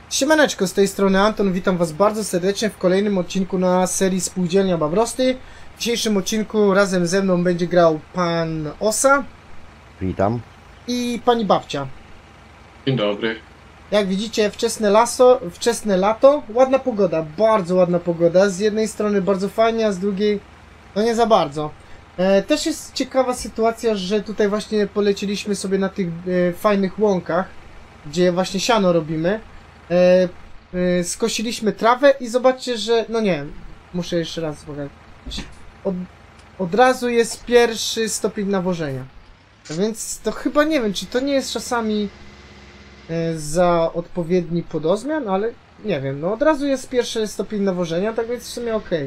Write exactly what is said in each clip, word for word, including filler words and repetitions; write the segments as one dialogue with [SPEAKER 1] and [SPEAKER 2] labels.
[SPEAKER 1] Siemaneczko, z tej strony Anton, witam was bardzo serdecznie w kolejnym odcinku na serii Spółdzielnia Babrosty. W dzisiejszym odcinku razem ze mną będzie grał pan Osa.
[SPEAKER 2] Witam.
[SPEAKER 1] I pani Babcia.
[SPEAKER 3] Dzień dobry.
[SPEAKER 1] Jak widzicie, wczesne laso, wczesne lato, ładna pogoda, bardzo ładna pogoda. Z jednej strony bardzo fajnie, a z drugiej no nie za bardzo. E, też jest ciekawa sytuacja, że tutaj właśnie polecieliśmy sobie na tych e, fajnych łąkach, gdzie właśnie siano robimy. E, e, skosiliśmy trawę i zobaczcie, że... No nie, muszę jeszcze raz pokazać. Od, od razu jest pierwszy stopień nawożenia. A więc to chyba nie wiem, czy to nie jest czasami e, za odpowiedni podozmian, ale nie wiem. No od razu jest pierwszy stopień nawożenia, tak więc w sumie okej.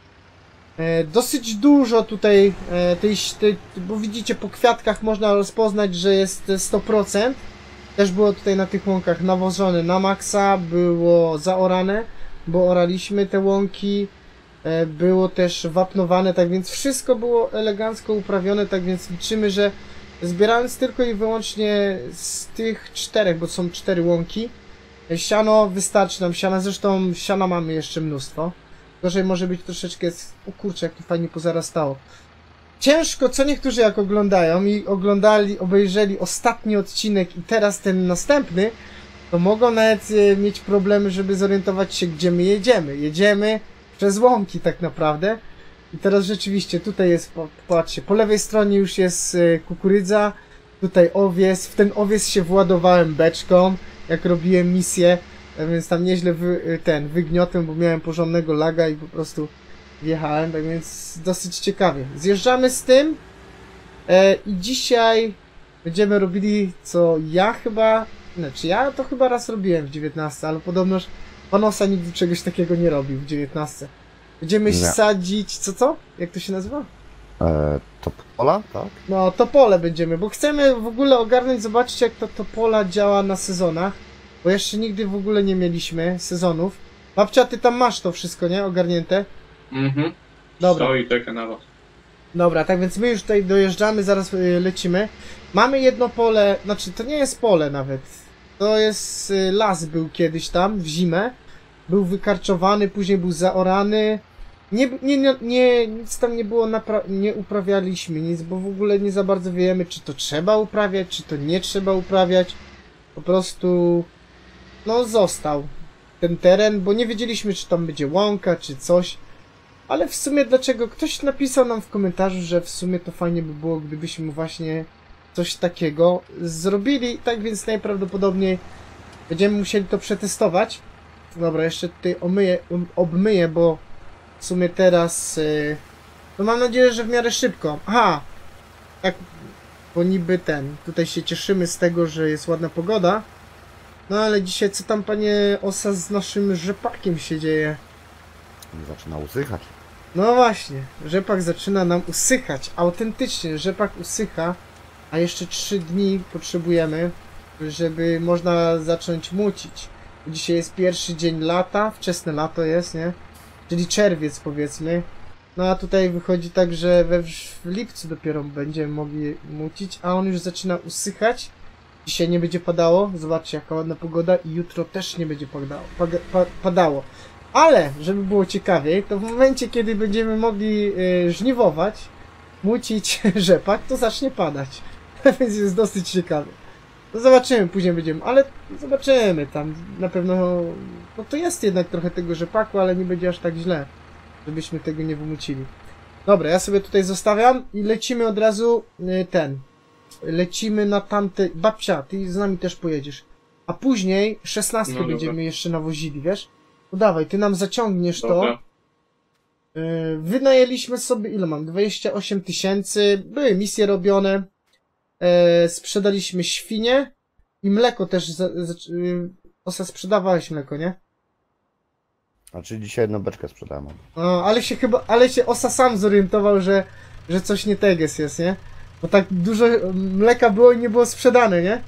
[SPEAKER 1] E, dosyć dużo tutaj e, tej, tej... Bo widzicie, po kwiatkach można rozpoznać, że jest sto procent. Też było tutaj na tych łąkach nawożone na maksa, było zaorane, bo oraliśmy te łąki, e, było też wapnowane, tak więc wszystko było elegancko uprawione, tak więc liczymy, że zbierając tylko i wyłącznie z tych czterech, bo są cztery łąki, siano wystarczy nam, siana, zresztą siana mamy jeszcze mnóstwo, gorzej może być troszeczkę, o kurczę, jak to fajnie pozarastało. Ciężko, co niektórzy jak oglądają i oglądali, obejrzeli ostatni odcinek i teraz ten następny, to mogą nawet e, mieć problemy, żeby zorientować się, gdzie my jedziemy. Jedziemy przez łąki tak naprawdę. I teraz rzeczywiście tutaj jest, patrzcie, po lewej stronie już jest e, kukurydza, tutaj owies. W ten owies się władowałem beczką, jak robiłem misję, e, więc tam nieźle wy, ten, wygniotłem, bo miałem porządnego laga i po prostu wjechałem, tak więc dosyć ciekawie. Zjeżdżamy z tym e, i dzisiaj będziemy robili, co ja chyba, znaczy ja to chyba raz robiłem w dziewiętnastce, ale podobnoż pan Osa nigdy czegoś takiego nie robił w dziewiętnastce. Będziemy
[SPEAKER 2] Nie.
[SPEAKER 1] sadzić, co co? Jak to się nazywa?
[SPEAKER 2] E, to pola, tak?
[SPEAKER 1] No, topole będziemy, bo chcemy w ogóle ogarnąć, zobaczyć jak to topola działa na sezonach, bo jeszcze nigdy w ogóle nie mieliśmy sezonów. Babcia, ty tam masz to wszystko, nie? Ogarnięte?
[SPEAKER 3] Mhm.
[SPEAKER 1] Dobra.
[SPEAKER 3] Stoi czeka na was.
[SPEAKER 1] Dobra, tak więc my już tutaj dojeżdżamy, zaraz y, lecimy. Mamy jedno pole, znaczy to nie jest pole nawet. To jest y, las był kiedyś tam, w zimę. Był wykarczowany, później był zaorany. Nie, nie, nie, nie nic tam nie było, nie uprawialiśmy nic, bo w ogóle nie za bardzo wiemy, czy to trzeba uprawiać, czy to nie trzeba uprawiać. Po prostu, no został ten teren, bo nie wiedzieliśmy, czy tam będzie łąka, czy coś. Ale w sumie dlaczego? Ktoś napisał nam w komentarzu, że w sumie to fajnie by było, gdybyśmy właśnie coś takiego zrobili. Tak więc najprawdopodobniej będziemy musieli to przetestować. Dobra, jeszcze tutaj omyję, um, obmyję, bo w sumie teraz... Yy, no mam nadzieję, że w miarę szybko. Aha! Tak, bo niby ten... Tutaj się cieszymy z tego, że jest ładna pogoda. No ale dzisiaj co tam, panie Osa, z naszym rzepakiem się dzieje?
[SPEAKER 2] Zaczyna usychać.
[SPEAKER 1] No właśnie, rzepak zaczyna nam usychać, autentycznie rzepak usycha, a jeszcze trzy dni potrzebujemy, żeby można zacząć mucić. Dzisiaj jest pierwszy dzień lata, wczesne lato jest, nie? Czyli czerwiec powiedzmy. No a tutaj wychodzi tak, że we w lipcu dopiero będziemy mogli mucić, a on już zaczyna usychać. Dzisiaj nie będzie padało, zobaczcie jaka ładna pogoda i jutro też nie będzie padało. Pa, padało. Ale, żeby było ciekawiej, to w momencie, kiedy będziemy mogli y, żniwować, mucić rzepak, to zacznie padać. Więc jest dosyć ciekawe. No zobaczymy, później będziemy, ale zobaczymy tam, na pewno, no to jest jednak trochę tego rzepaku, ale nie będzie aż tak źle, żebyśmy tego nie wymucili. Dobra, ja sobie tutaj zostawiam i lecimy od razu y, ten, lecimy na tamte, babcia, ty z nami też pojedziesz, a później szesnastkę
[SPEAKER 3] No,
[SPEAKER 1] będziemy
[SPEAKER 3] dobra.
[SPEAKER 1] jeszcze nawozili, wiesz? No dawaj, ty nam zaciągniesz
[SPEAKER 3] Dobra.
[SPEAKER 1] to. Yy, wynajęliśmy sobie, ile mam? dwadzieścia osiem tysięcy. Były misje robione. Yy, sprzedaliśmy świnie. I mleko też. Za, za, yy, Osa, sprzedawałeś mleko, nie?
[SPEAKER 2] Znaczy dzisiaj jedną beczkę sprzedałem.
[SPEAKER 1] No, ale się chyba, ale się Osa sam zorientował, że, że coś nie teges jest, nie? Bo tak dużo mleka było i nie było sprzedane, nie?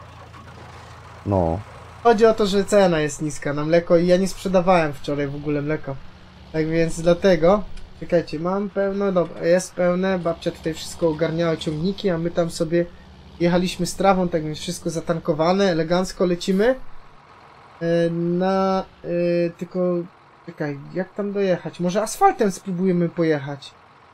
[SPEAKER 2] No.
[SPEAKER 1] Chodzi o to, że cena jest niska na mleko i ja nie sprzedawałem wczoraj w ogóle mleka. Tak więc dlatego... Czekajcie, mam pełno, dobra, jest pełne. Babcia tutaj wszystko ogarniała, ciągniki, a my tam sobie jechaliśmy z trawą, tak więc wszystko zatankowane, elegancko lecimy. E, na... E, tylko... Czekaj, jak tam dojechać? Może asfaltem spróbujemy pojechać.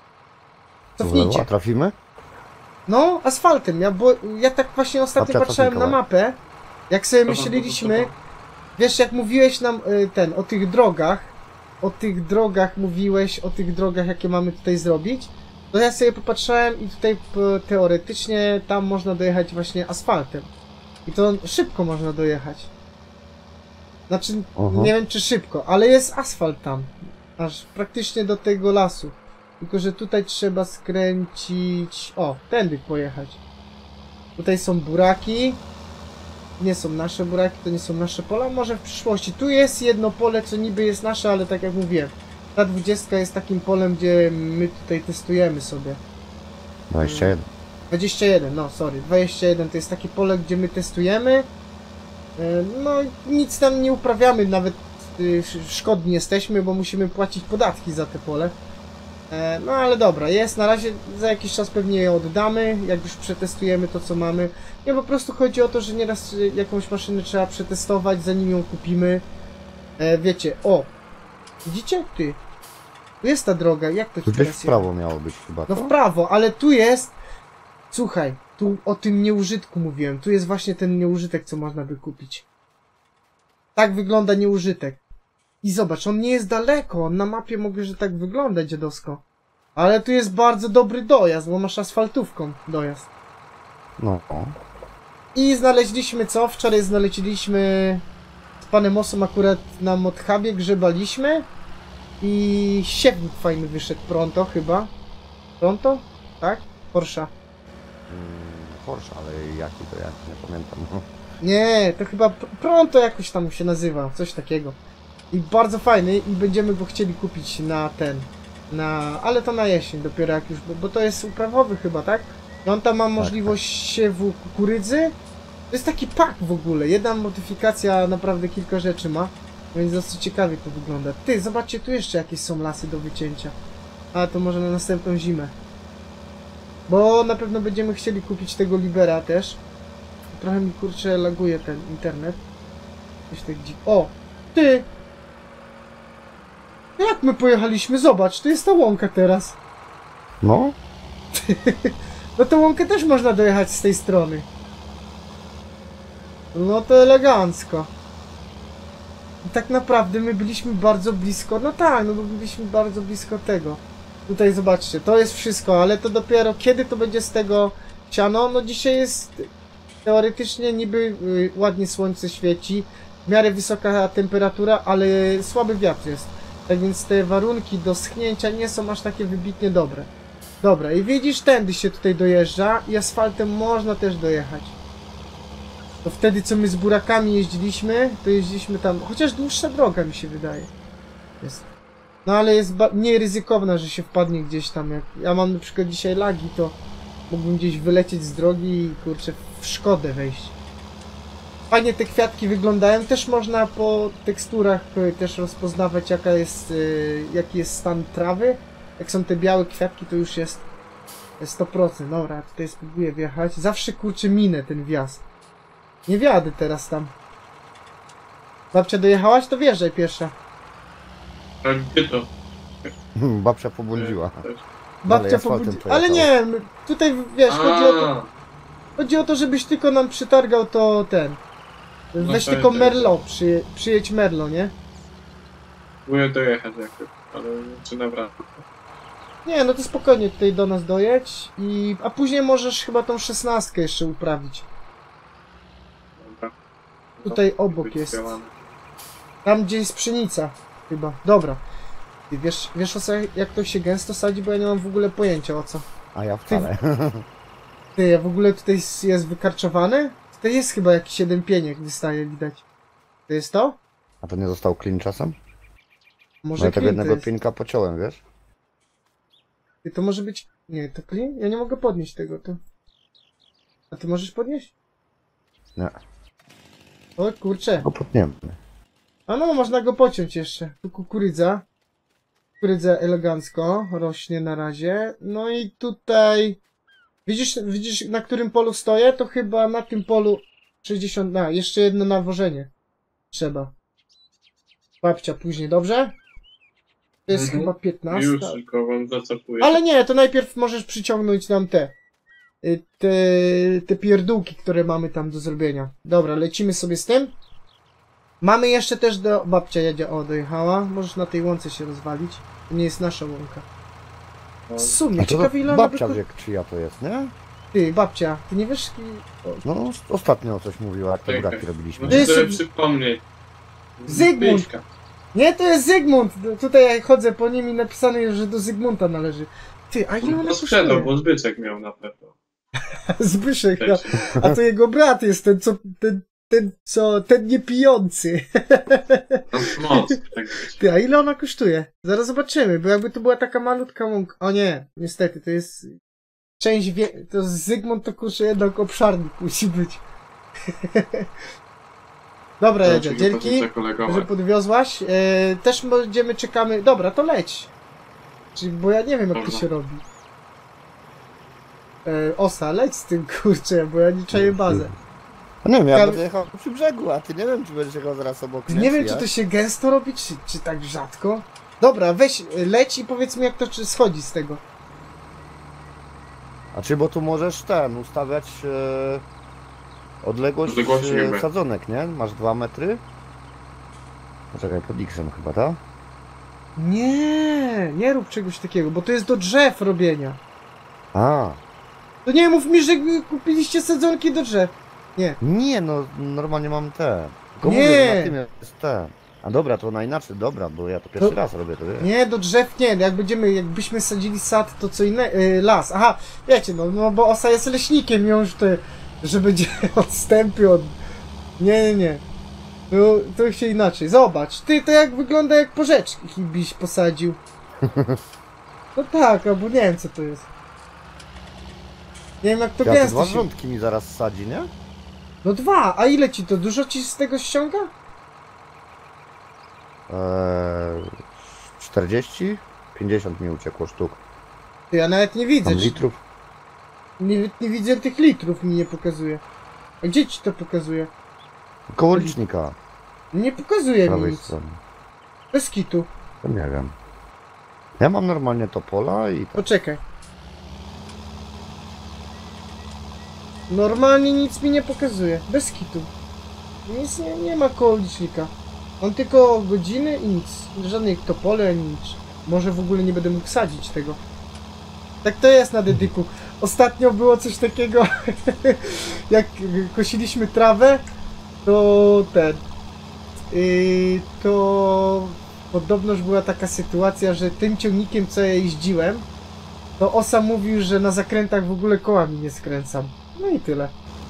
[SPEAKER 2] W lewo,
[SPEAKER 1] Cofnijcie.
[SPEAKER 2] a trafimy?
[SPEAKER 1] No, asfaltem. Ja, bo, ja tak właśnie ostatnio
[SPEAKER 2] Babcia,
[SPEAKER 1] patrzyłem
[SPEAKER 2] cofnij
[SPEAKER 1] na mapę. Jak sobie
[SPEAKER 3] Dobra,
[SPEAKER 1] myśleliśmy...
[SPEAKER 3] dobra,
[SPEAKER 1] Wiesz, jak mówiłeś nam y, ten, o tych drogach, o tych drogach mówiłeś, o tych drogach, jakie mamy tutaj zrobić, to ja sobie popatrzyłem i tutaj p- teoretycznie tam można dojechać właśnie asfaltem. I to szybko można dojechać. Znaczy,
[SPEAKER 2] Aha.
[SPEAKER 1] nie wiem czy szybko, ale jest asfalt tam. Aż praktycznie do tego lasu. Tylko, że tutaj trzeba skręcić... O, tędy pojechać. Tutaj są buraki. Nie są nasze buraki, to nie są nasze pola, może w przyszłości. Tu jest jedno pole, co niby jest nasze, ale tak jak mówiłem, ta dwudziestka jest takim polem, gdzie my tutaj testujemy sobie.
[SPEAKER 2] dwadzieścia jeden.
[SPEAKER 1] dwadzieścia jeden, no sorry, dwadzieścia jeden to jest takie pole, gdzie my testujemy. E, No nic tam nie uprawiamy, nawet y, szkodni jesteśmy, bo musimy płacić podatki za te pole. E, No ale dobra, jest na razie, za jakiś czas pewnie je oddamy, jak już przetestujemy to co mamy. Nie, po prostu chodzi o to, że nieraz y, jakąś maszynę trzeba przetestować, zanim ją kupimy. E, Wiecie, o! Widzicie? Ty! Tu jest ta droga, jak to
[SPEAKER 2] Tu gdzieś
[SPEAKER 1] teraz
[SPEAKER 2] w prawo miało być chyba,
[SPEAKER 1] No
[SPEAKER 2] co?
[SPEAKER 1] w prawo, ale tu jest... Słuchaj, tu o tym nieużytku mówiłem. Tu jest właśnie ten nieużytek, co można by kupić. Tak wygląda nieużytek. I zobacz, on nie jest daleko. On na mapie mogę, że tak wygląda, dziadowsko. Ale tu jest bardzo dobry dojazd, bo masz asfaltówką dojazd.
[SPEAKER 2] No.
[SPEAKER 1] I znaleźliśmy co? Wczoraj znaleźliśmy z panem Osem akurat na Modhubie, grzebaliśmy. I siewnik fajny wyszedł, Pronto chyba. Pronto? Tak? Porsche.
[SPEAKER 2] Mm, Porsche, ale jaki to ja nie pamiętam.
[SPEAKER 1] Nie, to chyba Pr- Pronto jakoś tam się nazywa, coś takiego. I bardzo fajny i będziemy go chcieli kupić na ten, na, ale to na jesień dopiero jak już, bo, bo to jest uprawowy chyba, tak? I on tam ma możliwość siewu kukurydzy. To jest taki pak w ogóle, jedna modyfikacja naprawdę kilka rzeczy ma, więc dosyć ciekawie to wygląda. Ty, zobaczcie, tu jeszcze jakieś są lasy do wycięcia. A, to może na następną zimę. Bo na pewno będziemy chcieli kupić tego Libera też. Trochę mi kurczę laguje ten internet. Coś tak dzi... O! Ty! Jak my pojechaliśmy? Zobacz, to jest ta łąka teraz.
[SPEAKER 2] No?
[SPEAKER 1] No tę łąkę też można dojechać z tej strony. No to elegancko. I tak naprawdę my byliśmy bardzo blisko, no tak, no bo byliśmy bardzo blisko tego. Tutaj zobaczcie, to jest wszystko, ale to dopiero kiedy to będzie z tego siano? No dzisiaj jest teoretycznie niby y, ładnie słońce świeci, w miarę wysoka temperatura, ale słaby wiatr jest. Tak więc te warunki do schnięcia nie są aż takie wybitnie dobre. Dobra, i widzisz, tędy się tutaj dojeżdża i asfaltem można też dojechać. To wtedy, co my z burakami jeździliśmy, to jeździliśmy tam, chociaż dłuższa droga mi się wydaje. Jest. No ale jest mniej ryzykowna, że się wpadnie gdzieś tam. Jak ja mam na przykład dzisiaj lagi, to mógłbym gdzieś wylecieć z drogi i kurczę w szkodę wejść. Fajnie te kwiatki wyglądają, też można po teksturach y, też rozpoznawać jaka jest, y, jaki jest stan trawy. Jak są te białe kwiatki, to już jest sto procent. Dobra, tutaj spróbuję wjechać. Zawsze kurczę minę ten wjazd. Nie wjadę teraz tam. Babcia, dojechałaś? To wjeżdżaj pierwsza.
[SPEAKER 3] A gdzie to?
[SPEAKER 2] Babcia pobłądziła.
[SPEAKER 3] Też.
[SPEAKER 1] Babcia
[SPEAKER 2] asfaltem
[SPEAKER 1] pobudzi...
[SPEAKER 2] pojechała.
[SPEAKER 1] Ale nie, my- tutaj wiesz, chodzi o to,
[SPEAKER 3] A,
[SPEAKER 1] chodzi o to, żebyś tylko nam przytargał to ten.
[SPEAKER 3] No
[SPEAKER 1] Weź
[SPEAKER 3] to
[SPEAKER 1] tylko
[SPEAKER 3] jest-
[SPEAKER 1] Merlo, przyje, przyjedź Merlo, nie?
[SPEAKER 3] próbuję dojechać jakoś, ale czy naprawdę?
[SPEAKER 1] Nie, no to spokojnie tutaj do nas dojedź i... A później możesz chyba tą szesnastkę jeszcze uprawić.
[SPEAKER 3] Dobra.
[SPEAKER 1] Tutaj
[SPEAKER 3] No,
[SPEAKER 1] obok
[SPEAKER 3] być
[SPEAKER 1] jest.
[SPEAKER 3] zdziałane.
[SPEAKER 1] Tam gdzie jest pszenica, chyba. Dobra. Ty wiesz, wiesz o co, jak to się gęsto sadzi, bo ja nie mam w ogóle pojęcia o co.
[SPEAKER 2] A ja wcale.
[SPEAKER 1] Ty, a w ogóle tutaj jest- jest wykarczowane? Tutaj jest chyba jakiś jeden pieniek wystaje, widać. To jest to?
[SPEAKER 2] A to nie został klin czasem?
[SPEAKER 1] Może
[SPEAKER 2] No ja tego
[SPEAKER 1] klin to
[SPEAKER 2] jednego
[SPEAKER 1] jest.
[SPEAKER 2] pinka pociąłem, wiesz?
[SPEAKER 1] Ty, to może być... Nie, to klin? Ja nie mogę podnieść tego, to... A ty możesz podnieść?
[SPEAKER 2] Nie.
[SPEAKER 1] O kurczę.
[SPEAKER 2] Go potniemy.
[SPEAKER 1] A no, można go pociąć jeszcze. Tu kukurydza. Kukurydza elegancko rośnie na razie. No i tutaj... Widzisz, widzisz na którym polu stoję? To chyba na tym polu sześćdziesiąt... A, jeszcze jedno nawożenie. trzeba. Babcia później, dobrze? To jest
[SPEAKER 3] Mhm.
[SPEAKER 1] chyba piętnasta.
[SPEAKER 3] Już tylko wam zacapuję.
[SPEAKER 1] Ale nie, to najpierw możesz przyciągnąć nam te, y, te, te pierdółki, które mamy tam do zrobienia. Dobra, lecimy sobie z tym. Mamy jeszcze też do... Babcia jedzie, o, dojechała. Możesz na tej łące się rozwalić. To nie jest nasza łąka. W sumie,
[SPEAKER 2] A to
[SPEAKER 1] ciekawe ile ona
[SPEAKER 2] babcia
[SPEAKER 1] wyko-
[SPEAKER 2] wie, czyja to jest, nie?
[SPEAKER 1] Ty, babcia, ty nie wiesz... ki- o,
[SPEAKER 2] No, ostatnio coś mówiła, jak te
[SPEAKER 3] Czekaj.
[SPEAKER 2] buraki robiliśmy.
[SPEAKER 3] Muszę
[SPEAKER 1] jest-
[SPEAKER 3] sobie przypomnieć.
[SPEAKER 1] Zygmunt.
[SPEAKER 3] Zbyśka.
[SPEAKER 1] Nie, to jest Zygmunt! Tutaj jak chodzę po nim i napisane jest, że do Zygmunta należy. Ty, a ile
[SPEAKER 3] On
[SPEAKER 1] ona
[SPEAKER 3] to sprzedał,
[SPEAKER 1] kosztuje?
[SPEAKER 3] bo Zbyszek miał na pewno.
[SPEAKER 1] Zbyszek, a,
[SPEAKER 3] Wcześniej.
[SPEAKER 1] a to jego brat jest ten, co... Ten, ten co... Ten niepijący.
[SPEAKER 3] Tam moc, tak wiecie.
[SPEAKER 1] Ty, a ile ona kosztuje? Zaraz zobaczymy, bo jakby to była taka malutka łąka... O nie, niestety, to jest... Część wie... To Zygmunt to kurczę jednak obszarnik musi być. Dobra, jedzie.
[SPEAKER 3] Trzeba
[SPEAKER 1] Dzięki,
[SPEAKER 3] się
[SPEAKER 1] że
[SPEAKER 3] zakolegować.
[SPEAKER 1] podwiozłaś. E, też będziemy, czekamy... Dobra, to leć. Czyli, bo ja nie wiem, jak to
[SPEAKER 3] Dobra.
[SPEAKER 1] się robi. E, osa, leć z tym, kurczę, bo ja nie czaję bazę.
[SPEAKER 2] No nie wiem, ja
[SPEAKER 1] Kar-
[SPEAKER 2] będę jechał przy brzegu, a ty nie wiem, czy będziesz jechał zaraz obok mnie,
[SPEAKER 1] Nie wiem,
[SPEAKER 2] czy
[SPEAKER 1] czy
[SPEAKER 2] jak?
[SPEAKER 1] to się gęsto robi, czy, czy tak rzadko. Dobra, weź, leć i powiedz mi, jak to czy schodzi z tego.
[SPEAKER 2] A czy, bo tu możesz ten, ustawiać e, odległość
[SPEAKER 3] Odległości
[SPEAKER 2] e,
[SPEAKER 3] jakby.
[SPEAKER 2] sadzonek, nie? Masz dwa metry? Poczekaj, pod X-em chyba, tak?
[SPEAKER 1] Nie, nie rób czegoś takiego, bo to jest do drzew robienia.
[SPEAKER 2] A,
[SPEAKER 1] To nie mów mi, że kupiliście sadzonki do drzew. Nie.
[SPEAKER 2] nie, no normalnie mam te. Tylko
[SPEAKER 1] Nie.
[SPEAKER 2] mówię, że na tym jest te. A dobra, to na inaczej, dobra, bo ja to pierwszy
[SPEAKER 1] To-
[SPEAKER 2] raz robię, to wiesz.
[SPEAKER 1] Nie, do drzew nie. Jak będziemy, jakbyśmy sadzili sad, to co inne, y, las. Aha, wiecie, no, no bo osa jest leśnikiem, ją już te, że będzie odstępy od... Nie, nie, nie. To, to się inaczej. Zobacz, ty to jak wygląda jak porzeczki byś posadził. No tak, albo nie wiem co to jest. Nie wiem jak to
[SPEAKER 2] Ja to
[SPEAKER 1] gęsto
[SPEAKER 2] dwa
[SPEAKER 1] się...
[SPEAKER 2] rządki mi zaraz sadzi, nie?
[SPEAKER 1] No dwa, a ile ci to? Dużo ci z tego ściąga?
[SPEAKER 2] Eee, czterdzieści? pięćdziesiąt mi uciekło sztuk.
[SPEAKER 1] Ty, ja nawet nie widzę.
[SPEAKER 2] Tam
[SPEAKER 1] Czy...
[SPEAKER 2] litrów.
[SPEAKER 1] Nie, nie widzę tych litrów, mi nie pokazuje. A gdzie ci to pokazuje?
[SPEAKER 2] Koło licznika,
[SPEAKER 1] Nie pokazuje mi
[SPEAKER 2] prawej
[SPEAKER 1] nic.
[SPEAKER 2] strony.
[SPEAKER 1] Bez kitu.
[SPEAKER 2] To nie wiem. Ja mam normalnie to pola i tak.
[SPEAKER 1] Poczekaj. Normalnie nic mi nie pokazuje. Bez kitu. Nic nie, nie ma koło licznika. Mam tylko godziny i nic. Żadnych topole ani nic. Może w ogóle nie będę mógł sadzić tego. Tak to jest na dedyku. Ostatnio było coś takiego, jak kosiliśmy trawę, to ten, yy, to podobnoż była taka sytuacja, że tym ciągnikiem, co ja jeździłem, to osa mówił, że na zakrętach w ogóle kołami nie skręcam. No i tyle.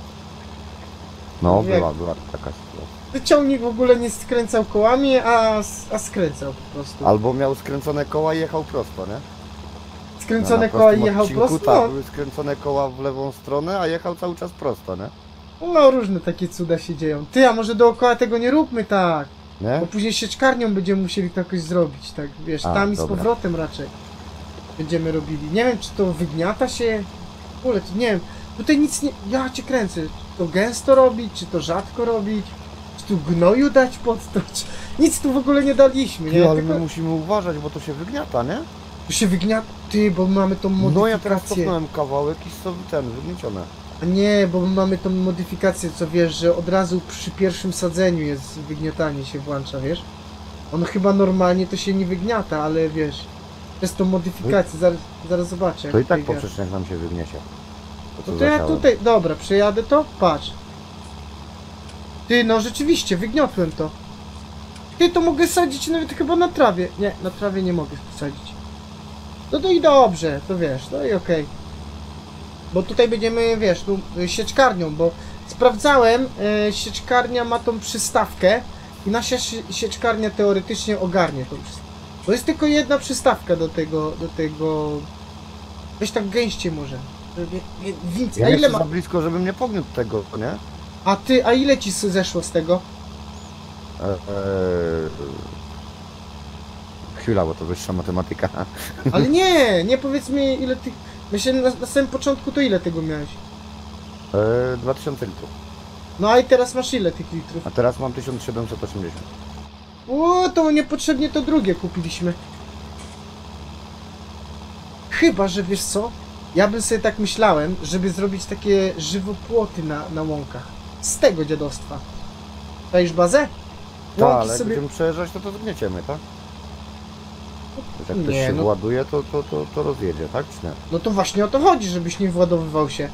[SPEAKER 2] No,
[SPEAKER 1] jak-
[SPEAKER 2] była, była taka sytuacja.
[SPEAKER 1] Że ciągnik w ogóle nie skręcał kołami, a, a skręcał po prostu.
[SPEAKER 2] Albo miał skręcone koła i jechał prosto, nie?
[SPEAKER 1] Skręcone
[SPEAKER 2] Na
[SPEAKER 1] koła i
[SPEAKER 2] prostym
[SPEAKER 1] jechał
[SPEAKER 2] odcinku,
[SPEAKER 1] prosto.
[SPEAKER 2] Tak,
[SPEAKER 1] No,
[SPEAKER 2] były skręcone koła w lewą stronę, a jechał cały czas prosto, nie?
[SPEAKER 1] no różne takie cuda się dzieją. Ty, a może dookoła tego nie róbmy tak.
[SPEAKER 2] Nie?
[SPEAKER 1] Bo później sieczkarnią będziemy musieli to jakoś zrobić, tak wiesz,
[SPEAKER 2] A,
[SPEAKER 1] tam i z
[SPEAKER 2] dobra.
[SPEAKER 1] powrotem raczej będziemy robili. Nie wiem, czy to wygniata się, w ogóle, to nie wiem, tutaj nic nie, ja cię kręcę, czy to gęsto robić, czy to rzadko robić, czy tu gnoju dać pod to, czy... nic tu w ogóle nie daliśmy, nie,
[SPEAKER 2] Ty, ale
[SPEAKER 1] tylko
[SPEAKER 2] my musimy uważać, bo to się wygniata, nie?
[SPEAKER 1] tu się wygniata, ty, bo mamy tą
[SPEAKER 2] No ja teraz
[SPEAKER 1] modyfikację,
[SPEAKER 2] cofnąłem kawałek i są ten, wygniecione.
[SPEAKER 1] a nie, bo my mamy tą modyfikację, co wiesz, że od razu przy pierwszym sadzeniu jest wygniatanie się włącza, wiesz? On chyba normalnie to się nie wygniata, ale wiesz, przez tą modyfikację, zaraz, zaraz zobaczę.
[SPEAKER 2] To i
[SPEAKER 1] jak
[SPEAKER 2] tak
[SPEAKER 1] tutaj wiatr.
[SPEAKER 2] poprzeczniak nam się wygniesie.
[SPEAKER 1] To,
[SPEAKER 2] co
[SPEAKER 1] to ja
[SPEAKER 2] zasiałem.
[SPEAKER 1] tutaj, dobra, przejadę to, patrz. Ty, no rzeczywiście, wygniotłem to. Ty, to mogę sadzić nawet chyba na trawie. Nie, na trawie nie mogę sadzić. No to i dobrze, to wiesz, no i okej. Bo tutaj będziemy, wiesz, tu y, sieczkarnią, bo sprawdzałem, y, sieczkarnia ma tą przystawkę i nasza sie- sieczkarnia teoretycznie ogarnie tą przystawkę. Bo jest tylko jedna przystawka do tego, do tego... Weź tak gęście może. Wie- wie- Więcej.
[SPEAKER 2] Ja
[SPEAKER 1] A ile
[SPEAKER 2] jestem
[SPEAKER 1] ma...
[SPEAKER 2] za blisko, żebym nie pogniótł tego, nie?
[SPEAKER 1] A ty, a ile ci s- zeszło z tego?
[SPEAKER 2] E, e, chwila, bo to wyższa matematyka.
[SPEAKER 1] Ale nie, nie powiedz mi ile tych... Myślę, na, na samym początku to ile tego miałeś?
[SPEAKER 2] E, dwa tysiące litrów.
[SPEAKER 1] No a i teraz masz ile tych litrów?
[SPEAKER 2] A teraz mam tysiąc siedemset osiemdziesiąt.
[SPEAKER 1] O, to niepotrzebnie to drugie kupiliśmy. Chyba, że wiesz co? Ja bym sobie tak myślałem, żeby zrobić takie żywopłoty na, na łąkach. Z tego dziadostwa. Dajesz bazę?
[SPEAKER 2] Tak,
[SPEAKER 1] Łąki
[SPEAKER 2] ale jak
[SPEAKER 1] sobie...
[SPEAKER 2] będziemy przejeżdżać, to to zgnieciemy, tak? Jak ktoś
[SPEAKER 1] Nie,
[SPEAKER 2] się
[SPEAKER 1] no-
[SPEAKER 2] właduje, to, to, to, to rozjedzie, tak czy nie?
[SPEAKER 1] No to właśnie o to chodzi, żebyś nie władowywał się.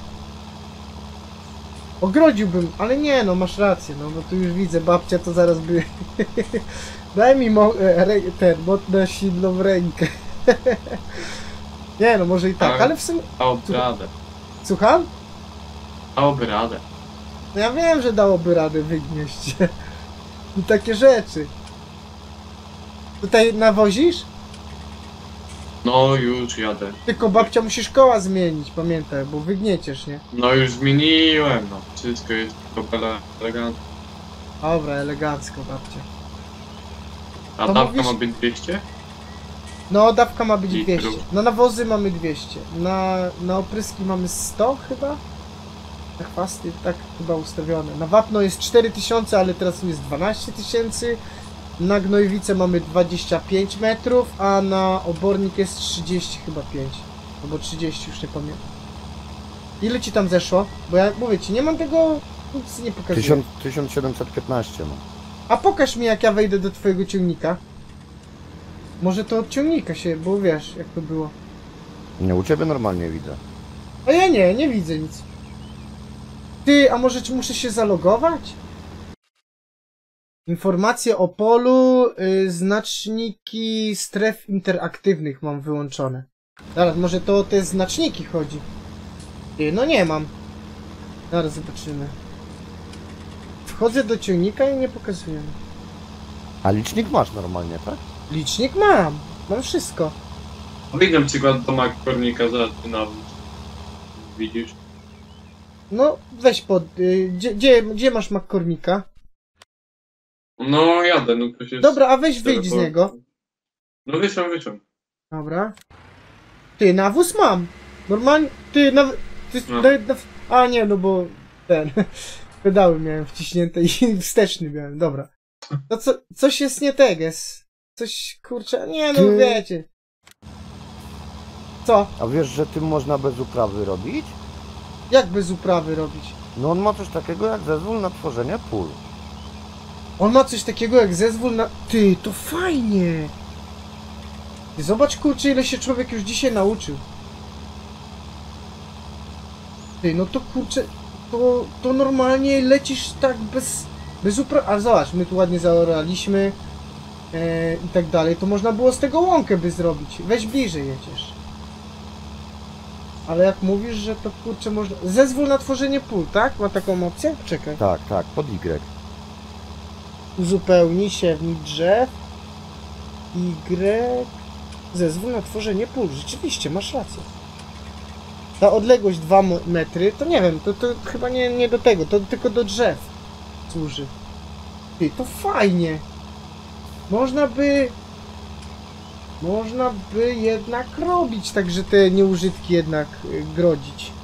[SPEAKER 1] Ogrodziłbym, ale nie, no masz rację, no bo tu już widzę, babcia to zaraz by... Daj mi mo... e, re... ten, mocne sidło w rękę. Nie no, może i tak,
[SPEAKER 3] Ale-
[SPEAKER 1] ale w sumie...
[SPEAKER 3] Dałoby radę.
[SPEAKER 1] Słucham?
[SPEAKER 3] Dałoby radę.
[SPEAKER 1] No ja wiem, że dałoby radę wygnieść. I takie rzeczy. Tutaj nawozisz?
[SPEAKER 3] No już jadę.
[SPEAKER 1] Tylko babcia musisz koła zmienić, pamiętaj, bo wygnieciesz, nie?
[SPEAKER 3] No już zmieniłem, no. Wszystko jest tylko elegancko.
[SPEAKER 1] Dobra, elegancko babcia.
[SPEAKER 3] A
[SPEAKER 1] To
[SPEAKER 3] dawka
[SPEAKER 1] mówisz-
[SPEAKER 3] ma być dwieście?
[SPEAKER 1] No, dawka ma być
[SPEAKER 3] Litrów.
[SPEAKER 1] dwieście. Na nawozy mamy dwieście. Na, na opryski mamy sto chyba? Na chwasty tak chyba ustawione. Na wapno jest cztery tysiące, ale teraz jest dwanaście tysięcy. Na gnojowice mamy dwadzieścia pięć metrów, a na obornik jest trzydzieści chyba pięć. Albo trzydzieści, już nie pamiętam. Ile ci tam zeszło? Bo ja mówię ci, nie mam tego, nic nie pokazuję.
[SPEAKER 2] tysiąc siedemset piętnaście, no.
[SPEAKER 1] A pokaż mi, jak ja wejdę do twojego ciągnika. Może to od ciągnika się, bo wiesz jak to było.
[SPEAKER 2] Nie, u ciebie normalnie widzę.
[SPEAKER 1] A ja nie, nie widzę nic. Ty, a może ci muszę się zalogować? Informacje o polu, y, znaczniki stref interaktywnych mam wyłączone. Zaraz, może to o te znaczniki chodzi. Ty, no nie mam. Zaraz zobaczymy. Wchodzę do ciągnika i nie pokazuję.
[SPEAKER 2] A licznik masz normalnie, tak?
[SPEAKER 1] Licznik mam, mam wszystko.
[SPEAKER 3] Wyjdę przykład do Kornika za ty nawóz. Widzisz?
[SPEAKER 1] No, weź pod... Y, gdzie, gdzie, gdzie masz McCormicka?
[SPEAKER 3] No jadę, no to się...
[SPEAKER 1] Dobra, a weź wyjdź z niego.
[SPEAKER 3] No wyszłam, wyszłam.
[SPEAKER 1] Dobra. Ty, nawóz mam. Normalnie... Ty, naw... Ty,
[SPEAKER 3] No.
[SPEAKER 1] nawet naw... A nie, no bo... Ten... Pedały miałem wciśnięte i wsteczny miałem, dobra. No co... Coś jest nie teges. Coś, kurczę... Nie, no
[SPEAKER 2] Ty-
[SPEAKER 1] wiecie. Co?
[SPEAKER 2] A wiesz, że tym można bez uprawy robić?
[SPEAKER 1] Jak bez uprawy robić?
[SPEAKER 2] No on ma coś takiego jak zezwól na tworzenie pól.
[SPEAKER 1] On ma coś takiego jak zezwól na... Ty, to fajnie! Ty, zobacz, kurczę, ile się człowiek już dzisiaj nauczył. Ty, no to kurczę, to, to normalnie lecisz tak bez, bez uprawy. A zobacz, my tu ładnie zaoraliśmy e, i tak dalej. To można było z tego łąkę by zrobić. Weź bliżej jedziesz. Ale jak mówisz, że to kurczę można... Zezwól na tworzenie pól, tak? Ma taką opcję? Czekaj.
[SPEAKER 2] Tak, tak, pod Y.
[SPEAKER 1] Uzupełnij siewnik drzew. Y. Zezwól na tworzenie pól. Rzeczywiście, masz rację. Ta odległość dwa metry, to nie wiem, to, to chyba nie, nie do tego, to tylko do drzew służy. Ty, to fajnie. Można by... Można by jednak robić, tak że te nieużytki jednak y, grodzić.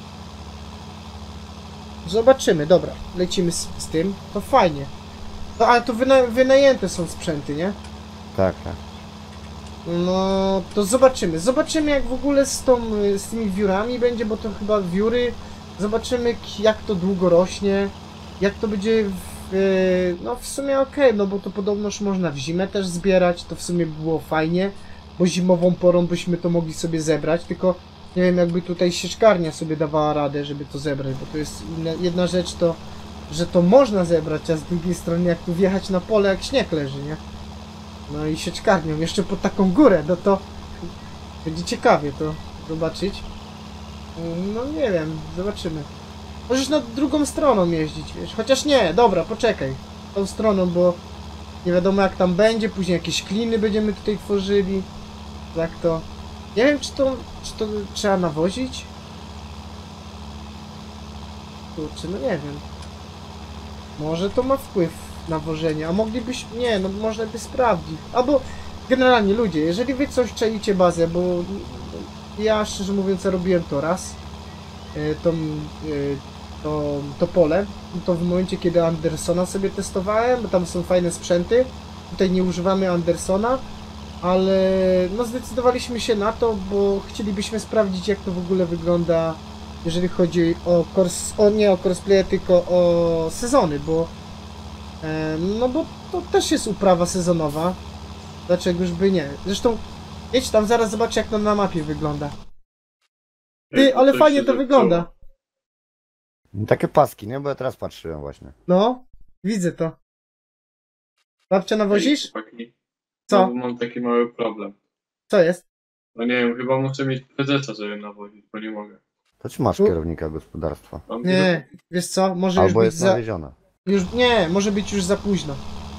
[SPEAKER 1] Zobaczymy, dobra, lecimy z, z tym, to fajnie. No ale to wyna wynajęte są sprzęty, nie?
[SPEAKER 2] Tak, tak.
[SPEAKER 1] No, to zobaczymy. Zobaczymy jak w ogóle z, tą, z tymi wiórami będzie, bo to chyba wióry. Zobaczymy k- jak to długo rośnie. Jak to będzie w, e, no w sumie okej, no bo to podobnoż można w zimę też zbierać. To w sumie by było fajnie, bo zimową porą byśmy to mogli sobie zebrać. Tylko nie wiem jakby tutaj sieczkarnia sobie dawała radę, żeby to zebrać, bo to jest inna, jedna rzecz to, że to można zebrać, a z drugiej strony jak tu wjechać na pole jak śnieg leży, nie? No i sieczkarnią, jeszcze pod taką górę, no to będzie ciekawie to zobaczyć. No nie wiem, zobaczymy. Możesz na drugą stroną jeździć, wiesz, chociaż nie, dobra, poczekaj. Tą stroną, bo nie wiadomo jak tam będzie, później jakieś kliny będziemy tutaj tworzyli. Tak to... Nie wiem, czy to, czy to trzeba nawozić? Kurczę, no nie wiem. Może to ma wpływ na wożenie, a moglibyś... Nie, no można by sprawdzić. Albo generalnie ludzie, jeżeli wy coś czaicie bazę, bo ja szczerze mówiąc robiłem to raz, e, tą e, to, to pole. To w momencie, kiedy Andersona sobie testowałem, bo tam są fajne sprzęty. Tutaj nie używamy Andersona, ale no zdecydowaliśmy się na to, bo chcielibyśmy sprawdzić, jak to w ogóle wygląda, jeżeli chodzi o, kors, o nie o crossplay, tylko o sezony, bo e, no bo to też jest uprawa sezonowa. Dlaczegoż by nie? Zresztą jedź tam, zaraz zobacz, jak to na mapie wygląda. Ty, ale
[SPEAKER 3] Coś
[SPEAKER 1] fajnie
[SPEAKER 3] się
[SPEAKER 1] to
[SPEAKER 3] zepsuło.
[SPEAKER 1] wygląda.
[SPEAKER 2] Takie paski, nie? Bo ja teraz patrzyłem właśnie.
[SPEAKER 1] No, widzę to. Babcia nawozisz?
[SPEAKER 3] Ej, chłopaki,
[SPEAKER 1] Co?
[SPEAKER 3] No, mam taki mały problem.
[SPEAKER 1] Co jest?
[SPEAKER 3] No nie wiem, chyba muszę mieć prezesa, żeby nawozić, bo nie mogę.
[SPEAKER 2] To czy masz
[SPEAKER 1] U-
[SPEAKER 2] kierownika gospodarstwa?
[SPEAKER 3] Mam
[SPEAKER 1] Nie, wiesz co? Może już
[SPEAKER 2] Albo
[SPEAKER 1] być
[SPEAKER 2] jest
[SPEAKER 1] za...
[SPEAKER 2] nawiezione.
[SPEAKER 1] Już, nie, może być już za późno.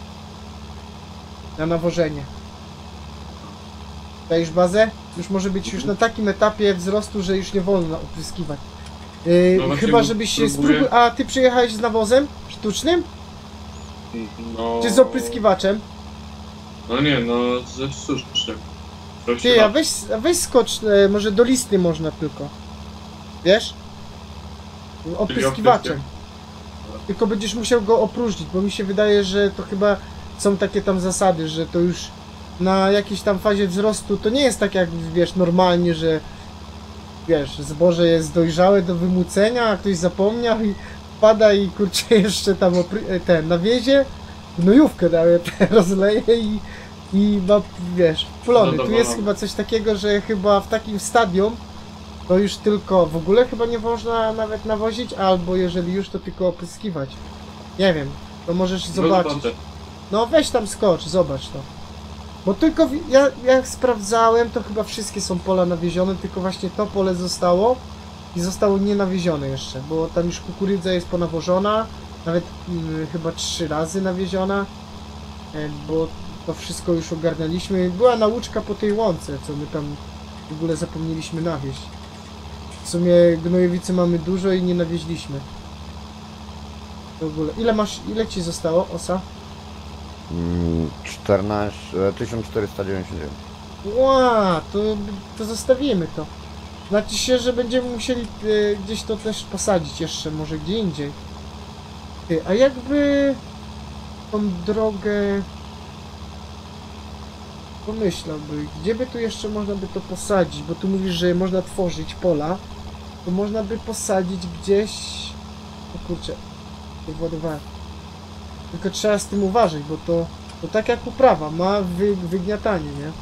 [SPEAKER 1] Na nawożenie. Dajesz bazę? Już może być już na takim etapie wzrostu, że już nie wolno opryskiwać. Yy,
[SPEAKER 3] No właśnie
[SPEAKER 1] chyba żebyś się
[SPEAKER 3] próbuję.
[SPEAKER 1] spróbuj... A ty przyjechałeś z nawozem sztucznym?
[SPEAKER 3] No...
[SPEAKER 1] Czy z opryskiwaczem?
[SPEAKER 3] No nie, no ze suszczem.
[SPEAKER 1] Ty, a weź, a weź skocz, e, może do listy można tylko. Wiesz? Opryskiwaczem. Tylko będziesz musiał go opróżnić, bo mi się wydaje, że to chyba są takie tam zasady, że to już na jakiejś tam fazie wzrostu to nie jest tak jak, wiesz, normalnie, że wiesz, zboże jest dojrzałe do wymucenia, a ktoś zapomniał i wpada i kurczę jeszcze tam opry- ten nawiezie, gnojówkę nawet rozleje i, i ma, wiesz, plony. Tu jest chyba coś takiego, że chyba w takim stadium to już tylko, w ogóle chyba nie można nawet nawozić, albo jeżeli już, to tylko opryskiwać. Nie wiem, to możesz zobaczyć. No weź tam skocz, zobacz to. Bo tylko, w- ja jak sprawdzałem, to chyba wszystkie są pola nawiezione, tylko właśnie to pole zostało i zostało nie nawiezione jeszcze, bo tam już kukurydza jest ponawożona, nawet mm, chyba trzy razy nawieziona, e, bo to wszystko już ogarnęliśmy. Była nauczka po tej łące, co my tam w ogóle zapomnieliśmy nawieźć. W sumie gnojowicy mamy dużo i nie nawieźliśmy. W ogóle. Ile masz, ile ci zostało, osa?
[SPEAKER 2] Mm, czternaście, tysiąc czterysta dziewięćdziesiąt dziewięć.
[SPEAKER 1] Ła, to, to zostawimy to. Znaczy się, że będziemy musieli e, gdzieś to też posadzić jeszcze, może gdzie indziej. Ty, a jakby tą drogę pomyślałby, gdzie by tu jeszcze można by to posadzić, bo tu mówisz, że można tworzyć pola, to można by posadzić gdzieś... O kurczę, wywładowałem. Tylko trzeba z tym uważać, bo to, to tak jak uprawa, ma wy, wygniatanie, nie?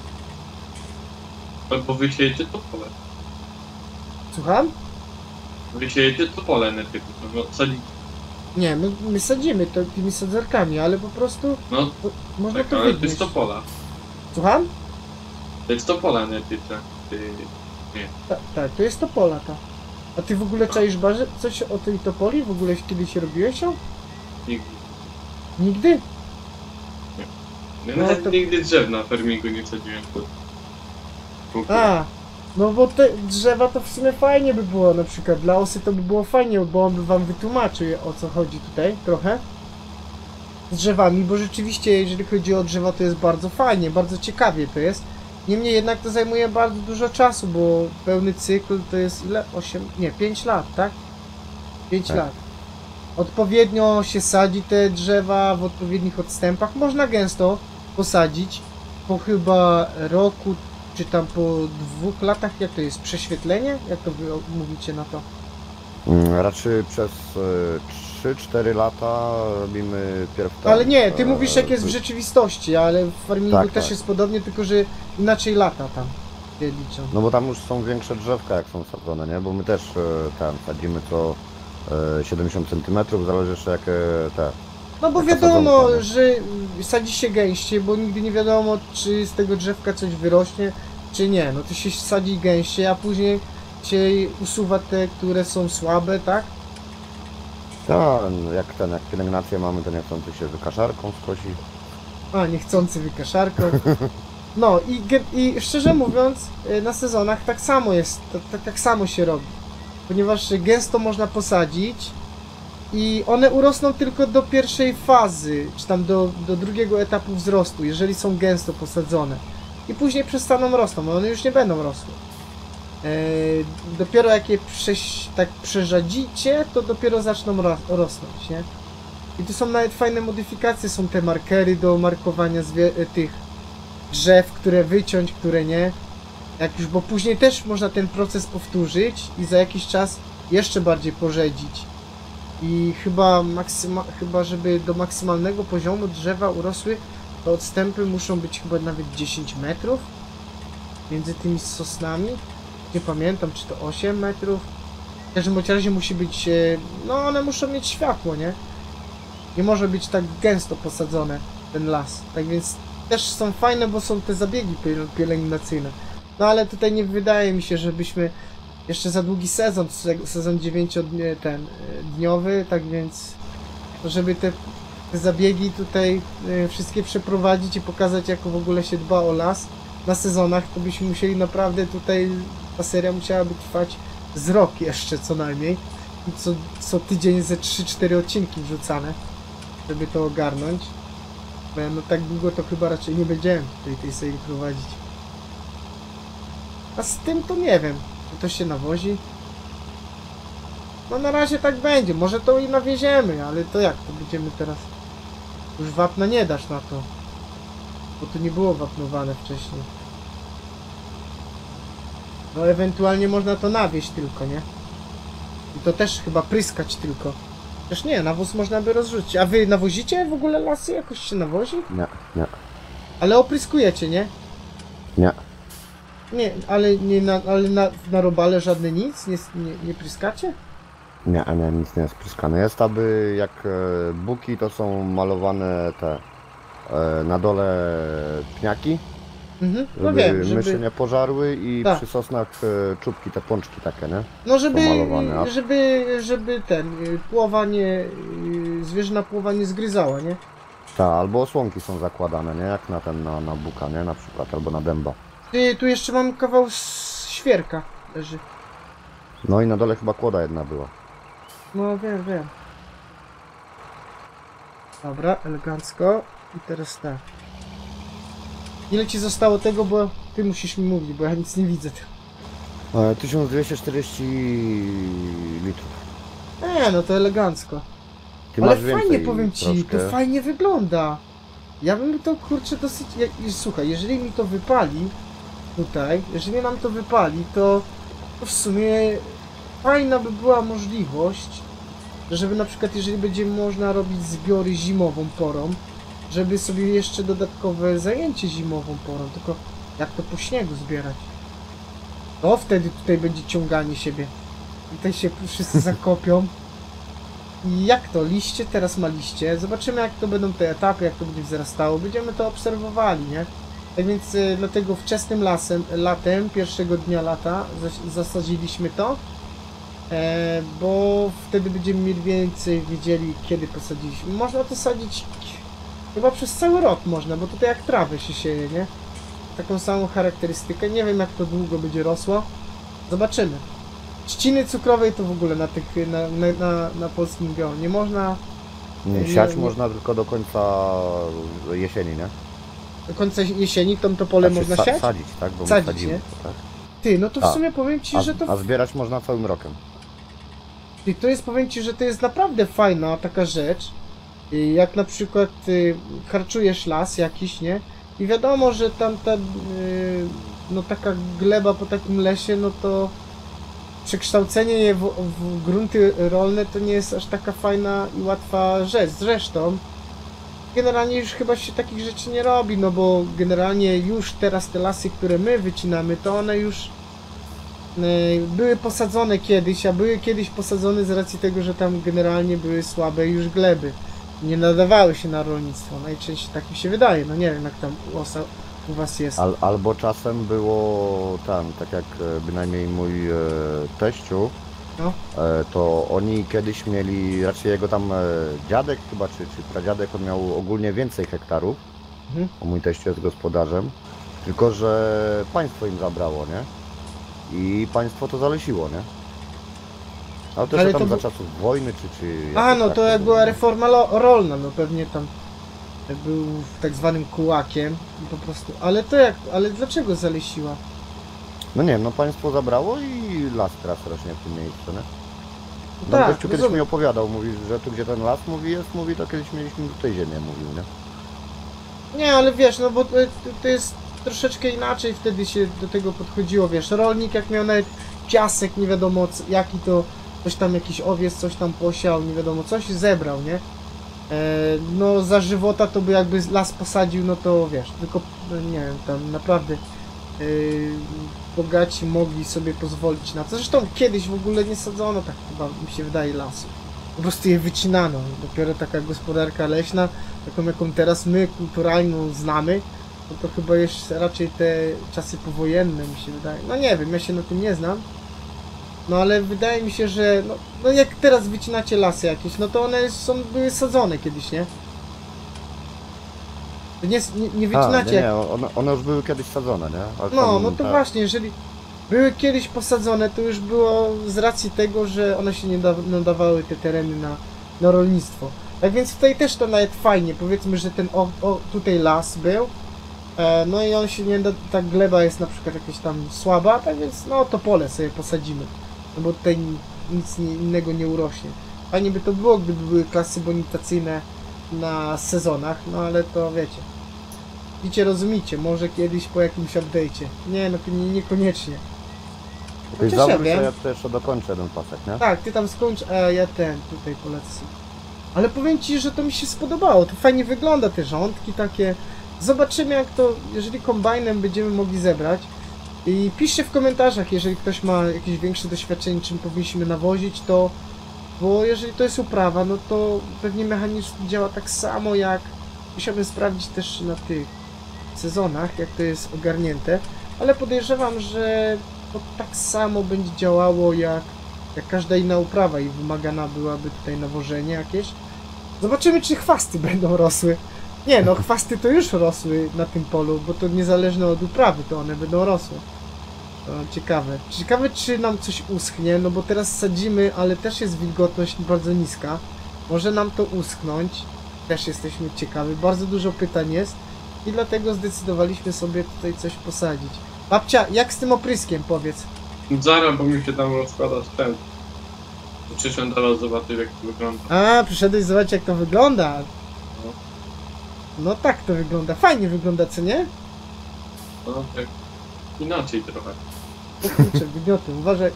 [SPEAKER 3] Albo wysiejecie to pole.
[SPEAKER 1] Słucham?
[SPEAKER 3] Wysiejecie to pole, nie tylko. No sadzi...
[SPEAKER 1] Nie, my, my sadzimy to tymi sadzarkami, ale po prostu
[SPEAKER 3] No
[SPEAKER 1] to, można
[SPEAKER 3] tak,
[SPEAKER 1] to
[SPEAKER 3] ale to
[SPEAKER 1] wygnieść.
[SPEAKER 3] jest to pola.
[SPEAKER 1] Słucham?
[SPEAKER 3] To jest to pola, nie tylko. Ty...
[SPEAKER 1] Tak, tak, to jest topola ta. A ty w ogóle czaisz barze coś o tej topoli? W ogóle kiedyś robiłeś ją?
[SPEAKER 3] Nigdy.
[SPEAKER 1] Nigdy?
[SPEAKER 3] Ja
[SPEAKER 1] No
[SPEAKER 3] nawet
[SPEAKER 1] to-
[SPEAKER 3] nigdy drzew na fermingu nie sadziłem. To...
[SPEAKER 1] A, no bo te drzewa to w sumie fajnie by było, na przykład dla osy to by było fajnie, bo on by wam wytłumaczył o co chodzi tutaj trochę. Z drzewami, bo rzeczywiście jeżeli chodzi o drzewa to jest bardzo fajnie, bardzo ciekawie to jest. Niemniej jednak to zajmuje bardzo dużo czasu, bo pełny cykl to jest ile? osiem, nie, pięć lat, tak? pięć
[SPEAKER 2] Tak.
[SPEAKER 1] lat. Odpowiednio się sadzi te drzewa w odpowiednich odstępach. Można gęsto posadzić po chyba roku, czy tam po dwóch latach, jak to jest? Prześwietlenie? Jak to wy mówicie na to?
[SPEAKER 2] Mm, Raczej przez trzy cztery lata robimy pierw tam,
[SPEAKER 1] Ale nie, ty
[SPEAKER 2] e,
[SPEAKER 1] mówisz jak jest w rzeczywistości, ale w farmingu
[SPEAKER 2] Tak,
[SPEAKER 1] też
[SPEAKER 2] tak.
[SPEAKER 1] jest podobnie, tylko że inaczej lata tam się liczą.
[SPEAKER 2] No bo tam już są większe drzewka jak są sadzone, nie? Bo my też e, tam sadzimy co e, siedemdziesiąt centymetrów, zależy jeszcze jakie te...
[SPEAKER 1] No bo
[SPEAKER 2] Jaka
[SPEAKER 1] wiadomo,
[SPEAKER 2] sadzonka, nie?
[SPEAKER 1] że sadzi się gęściej, bo nigdy nie wiadomo, czy z tego drzewka coś wyrośnie, czy nie. No to się sadzi gęściej, a później się usuwa te, które są słabe, tak?
[SPEAKER 2] Tak, jak ten, jak pielęgnację mamy, to niechcący się wykaszarką skosi.
[SPEAKER 1] A, niechcący wykaszarką. No i, ge- i szczerze mówiąc, y, na sezonach tak samo jest, tak, tak, tak samo się robi. Ponieważ gęsto można posadzić i one urosną tylko do pierwszej fazy, czy tam do, do drugiego etapu wzrostu, jeżeli są gęsto posadzone. I później przestaną rosnąć, one już nie będą rosły. E, dopiero jak je prześ, tak przerzadzicie, to dopiero zaczną ro rosnąć, nie? I tu są nawet fajne modyfikacje, są te markery do markowania zwie tych drzew, które wyciąć, które nie. Jak już, bo później też można ten proces powtórzyć i za jakiś czas jeszcze bardziej porzedzić. I chyba, maksyma chyba żeby do maksymalnego poziomu drzewa urosły, to odstępy muszą być chyba nawet dziesięć metrów między tymi sosnami. Nie pamiętam, czy to osiem metrów. W każdym bądź razie musi być, no one muszą mieć światło, nie? Nie może być tak gęsto posadzone ten las. Tak więc też są fajne, bo są te zabiegi pielęgnacyjne. No ale tutaj nie wydaje mi się, żebyśmy jeszcze za długi sezon, sezon dziewięciodniowy, ten dniowy, tak więc żeby te, te zabiegi tutaj wszystkie przeprowadzić i pokazać, jak w ogóle się dba o las na sezonach, to byśmy musieli naprawdę tutaj, ta seria musiałaby trwać z rok jeszcze co najmniej. I co, co tydzień ze trzy cztery odcinki wrzucane, żeby to ogarnąć. Bo no tak długo to chyba raczej nie będziemy tutaj tej serii prowadzić. A z tym to nie wiem, czy to się nawozi. No na razie tak będzie, może to i nawieziemy, ale to jak to będziemy teraz? Już wapna nie dasz na to. Bo to nie było wapnowane wcześniej. No ewentualnie można to nawieźć tylko, nie? I to też chyba pryskać tylko. Też nie, nawóz można by rozrzucić. A wy nawozicie w ogóle lasy? Jakoś się nawozi?
[SPEAKER 2] Nie, nie,
[SPEAKER 1] Ale opryskujecie, nie?
[SPEAKER 2] nie.
[SPEAKER 1] Nie, ale nie na, ale na, na robale żadne nic? Nie, nie, nie pryskacie?
[SPEAKER 2] Nie, nie, nic nie jest pryskane. Jest, aby jak e, buki to są malowane te e, na dole pniaki,
[SPEAKER 1] Mhm, no
[SPEAKER 2] żeby
[SPEAKER 1] wiem,
[SPEAKER 2] myszy
[SPEAKER 1] żeby...
[SPEAKER 2] nie pożarły i
[SPEAKER 1] Tak.
[SPEAKER 2] przy sosnach e, czubki, te pączki takie, nie?
[SPEAKER 1] No żeby,
[SPEAKER 2] pomalowane, a-
[SPEAKER 1] żeby, żeby ten, y, płowa nie, y, zwierzyna płowa nie zgryzała, nie?
[SPEAKER 2] Tak, albo osłonki są zakładane, nie? Jak na ten, na, na buka, nie? Na przykład, albo na dęba.
[SPEAKER 1] Ty, tu jeszcze mam kawał s- świerka leży.
[SPEAKER 2] No i na dole chyba kłoda jedna była.
[SPEAKER 1] No wiem, wiem. Dobra, elegancko. I teraz tak. Ile ci zostało tego, bo ty musisz mi mówić, bo ja nic nie widzę.
[SPEAKER 2] E, tysiąc dwieście czterdzieści litrów.
[SPEAKER 1] E, no to elegancko.
[SPEAKER 2] Ty
[SPEAKER 1] Ale
[SPEAKER 2] masz
[SPEAKER 1] fajnie,
[SPEAKER 2] więcej
[SPEAKER 1] powiem ci,
[SPEAKER 2] troszkę.
[SPEAKER 1] to fajnie wygląda. Ja bym to, kurczę, dosyć... Jak, i słuchaj, jeżeli mi to wypali tutaj, jeżeli nam to wypali, to, to w sumie fajna by była możliwość, żeby na przykład, jeżeli będzie można robić zbiory zimową porą, żeby sobie jeszcze dodatkowe zajęcie zimową porą, tylko jak to po śniegu zbierać? To wtedy tutaj będzie ciąganie siebie. Tutaj się wszyscy zakopią. I jak to? Liście? Teraz ma liście. Zobaczymy, jak to będą te etapy, jak to będzie wzrastało. Będziemy to obserwowali, nie? Tak więc y, dlatego wczesnym lasem, latem, pierwszego dnia lata zas zasadziliśmy to. E, bo wtedy będziemy mniej więcej wiedzieli, kiedy posadziliśmy. Można to sadzić chyba przez cały rok można, bo tutaj jak trawę się sieje, nie? Taką samą charakterystykę. Nie wiem, jak to długo będzie rosło. Zobaczymy. Trzciny cukrowej to w ogóle na, tych, na, na, na, na polskim biomie nie można.
[SPEAKER 2] Nie, siać nie, można tylko do końca jesieni, nie?
[SPEAKER 1] Do końca jesieni to, to pole
[SPEAKER 2] Znaczy,
[SPEAKER 1] można siać?
[SPEAKER 2] sadzić, tak? Bo
[SPEAKER 1] Sadzić,
[SPEAKER 2] my sadzimy
[SPEAKER 1] nie?
[SPEAKER 2] to, tak?
[SPEAKER 1] Ty, no to w
[SPEAKER 2] A,
[SPEAKER 1] sumie powiem ci,
[SPEAKER 2] A,
[SPEAKER 1] że to...
[SPEAKER 2] a zbierać można całym rokiem.
[SPEAKER 1] Ty, to jest, powiem ci, że to jest naprawdę fajna taka rzecz. Y, Jak na przykład y, harczujesz las jakiś, nie? I wiadomo, że tam ta, y, no taka gleba po takim lesie, no to przekształcenie je w, w grunty rolne to nie jest aż taka fajna i łatwa rzecz. Zresztą generalnie już chyba się takich rzeczy nie robi, no bo generalnie już teraz te lasy, które my wycinamy, to one już y, były posadzone kiedyś, a były kiedyś posadzone z racji tego, że tam generalnie były słabe już gleby. Nie nadawały się na rolnictwo. Najczęściej tak mi się wydaje. No nie wiem, jak tam u, osa, u was jest.
[SPEAKER 2] Al, albo czasem było tam, tak jak e, bynajmniej mój e, teściu,
[SPEAKER 1] No.
[SPEAKER 2] e, to oni kiedyś mieli, raczej jego tam e, dziadek chyba, czy, czy pradziadek, on miał ogólnie więcej hektarów,
[SPEAKER 1] Mhm.
[SPEAKER 2] bo mój teściu jest gospodarzem, tylko że państwo im zabrało, nie? I państwo to zalesiło, nie? Ale to
[SPEAKER 1] Ale
[SPEAKER 2] jeszcze tam
[SPEAKER 1] to
[SPEAKER 2] za
[SPEAKER 1] bu-
[SPEAKER 2] czasów wojny, czy... czy
[SPEAKER 1] A,
[SPEAKER 2] jakoś
[SPEAKER 1] no
[SPEAKER 2] tak
[SPEAKER 1] to jak
[SPEAKER 2] było,
[SPEAKER 1] była
[SPEAKER 2] nie?
[SPEAKER 1] reforma lo- rolna, no pewnie tam był tak zwanym kułakiem i po prostu. Ale to jak, ale dlaczego zalesiła?
[SPEAKER 2] No nie wiem, no państwo zabrało i las teraz rośnie w tym miejscu, nie? No
[SPEAKER 1] Tak,
[SPEAKER 2] gościu kiedyś
[SPEAKER 1] rozumiem.
[SPEAKER 2] mi opowiadał, mówi, że tu gdzie ten las mówi jest, mówi to kiedyś mieliśmy tutaj ziemię, mówił, nie?
[SPEAKER 1] Nie, ale wiesz, no bo to, to jest troszeczkę inaczej wtedy się do tego podchodziło, wiesz, rolnik jak miał nawet piasek, nie wiadomo co, jaki to, coś tam jakiś owiec, coś tam posiał, nie wiadomo coś, zebrał, nie? E, no za żywota to by jakby las posadził, no to wiesz, tylko, no, nie wiem, tam naprawdę e, bogaci mogli sobie pozwolić na to. Zresztą kiedyś w ogóle nie sadzono, tak chyba mi się wydaje, lasu. Po prostu je wycinano. Dopiero taka gospodarka leśna, taką jaką teraz my kulturalną znamy, no to chyba jeszcze raczej te czasy powojenne mi się wydaje. No nie wiem, ja się na tym nie znam. No ale wydaje mi się, że no, no jak teraz wycinacie lasy jakieś, no to one są, były sadzone kiedyś, nie? Nie, nie, nie
[SPEAKER 2] A,
[SPEAKER 1] wycinacie
[SPEAKER 2] nie,
[SPEAKER 1] jak
[SPEAKER 2] nie, one, one już były kiedyś sadzone, nie? Ale
[SPEAKER 1] No,
[SPEAKER 2] tam,
[SPEAKER 1] no to
[SPEAKER 2] tak.
[SPEAKER 1] właśnie, jeżeli były kiedyś posadzone, to już było z racji tego, że one się nie da, nadawały, te tereny na, na rolnictwo. Tak więc tutaj też to nawet fajnie, powiedzmy, że ten o, o, tutaj las był, e, no i on się nie da, ta gleba jest na przykład jakaś tam słaba, tak więc no to pole sobie posadzimy, no bo tutaj nic nie, innego nie urośnie. Fajnie by to było, gdyby były klasy bonitacyjne na sezonach, no ale to wiecie. Widzicie, rozumiecie, może kiedyś po jakimś update'cie. Nie, no to nie, niekoniecznie.
[SPEAKER 2] Ty
[SPEAKER 1] Chociaż ja
[SPEAKER 2] zawróć, to
[SPEAKER 1] wiem.
[SPEAKER 2] ja tutaj jeszcze dokończę jeden pasek, nie?
[SPEAKER 1] Tak, ty tam skończ, a ja ten, tutaj polecę sobie. Ale powiem ci, że to mi się spodobało, to fajnie wygląda, te rządki takie. Zobaczymy jak to, jeżeli kombajnem będziemy mogli zebrać. I piszcie w komentarzach, jeżeli ktoś ma jakieś większe doświadczenie, czym powinniśmy nawozić, to... Bo jeżeli to jest uprawa, no to pewnie mechanizm działa tak samo jak... Musiałbym sprawdzić też na tych sezonach, jak to jest ogarnięte, ale podejrzewam, że to tak samo będzie działało jak, jak każda inna uprawa i wymagana byłaby tutaj nawożenie jakieś. Zobaczymy, czy chwasty będą rosły. Nie, no chwasty to już rosły na tym polu, bo to niezależne od uprawy, to one będą rosły. To ciekawe. Ciekawe, czy nam coś uschnie, no bo teraz sadzimy, ale też jest wilgotność bardzo niska. Może nam to uschnąć. Też jesteśmy ciekawi. Bardzo dużo pytań jest i dlatego zdecydowaliśmy sobie tutaj coś posadzić. Babcia, jak z tym opryskiem, powiedz?
[SPEAKER 3] Zaraz, bo mi się tam rozkłada spęd. Przyszedłem do was zobaczyć jak to wygląda.
[SPEAKER 1] A, przyszedłeś zobaczyć jak to wygląda.
[SPEAKER 3] No,
[SPEAKER 1] No tak to wygląda. Fajnie wygląda, co nie?
[SPEAKER 3] no tak inaczej trochę.
[SPEAKER 1] O kurczę, wygniotę, uważaj.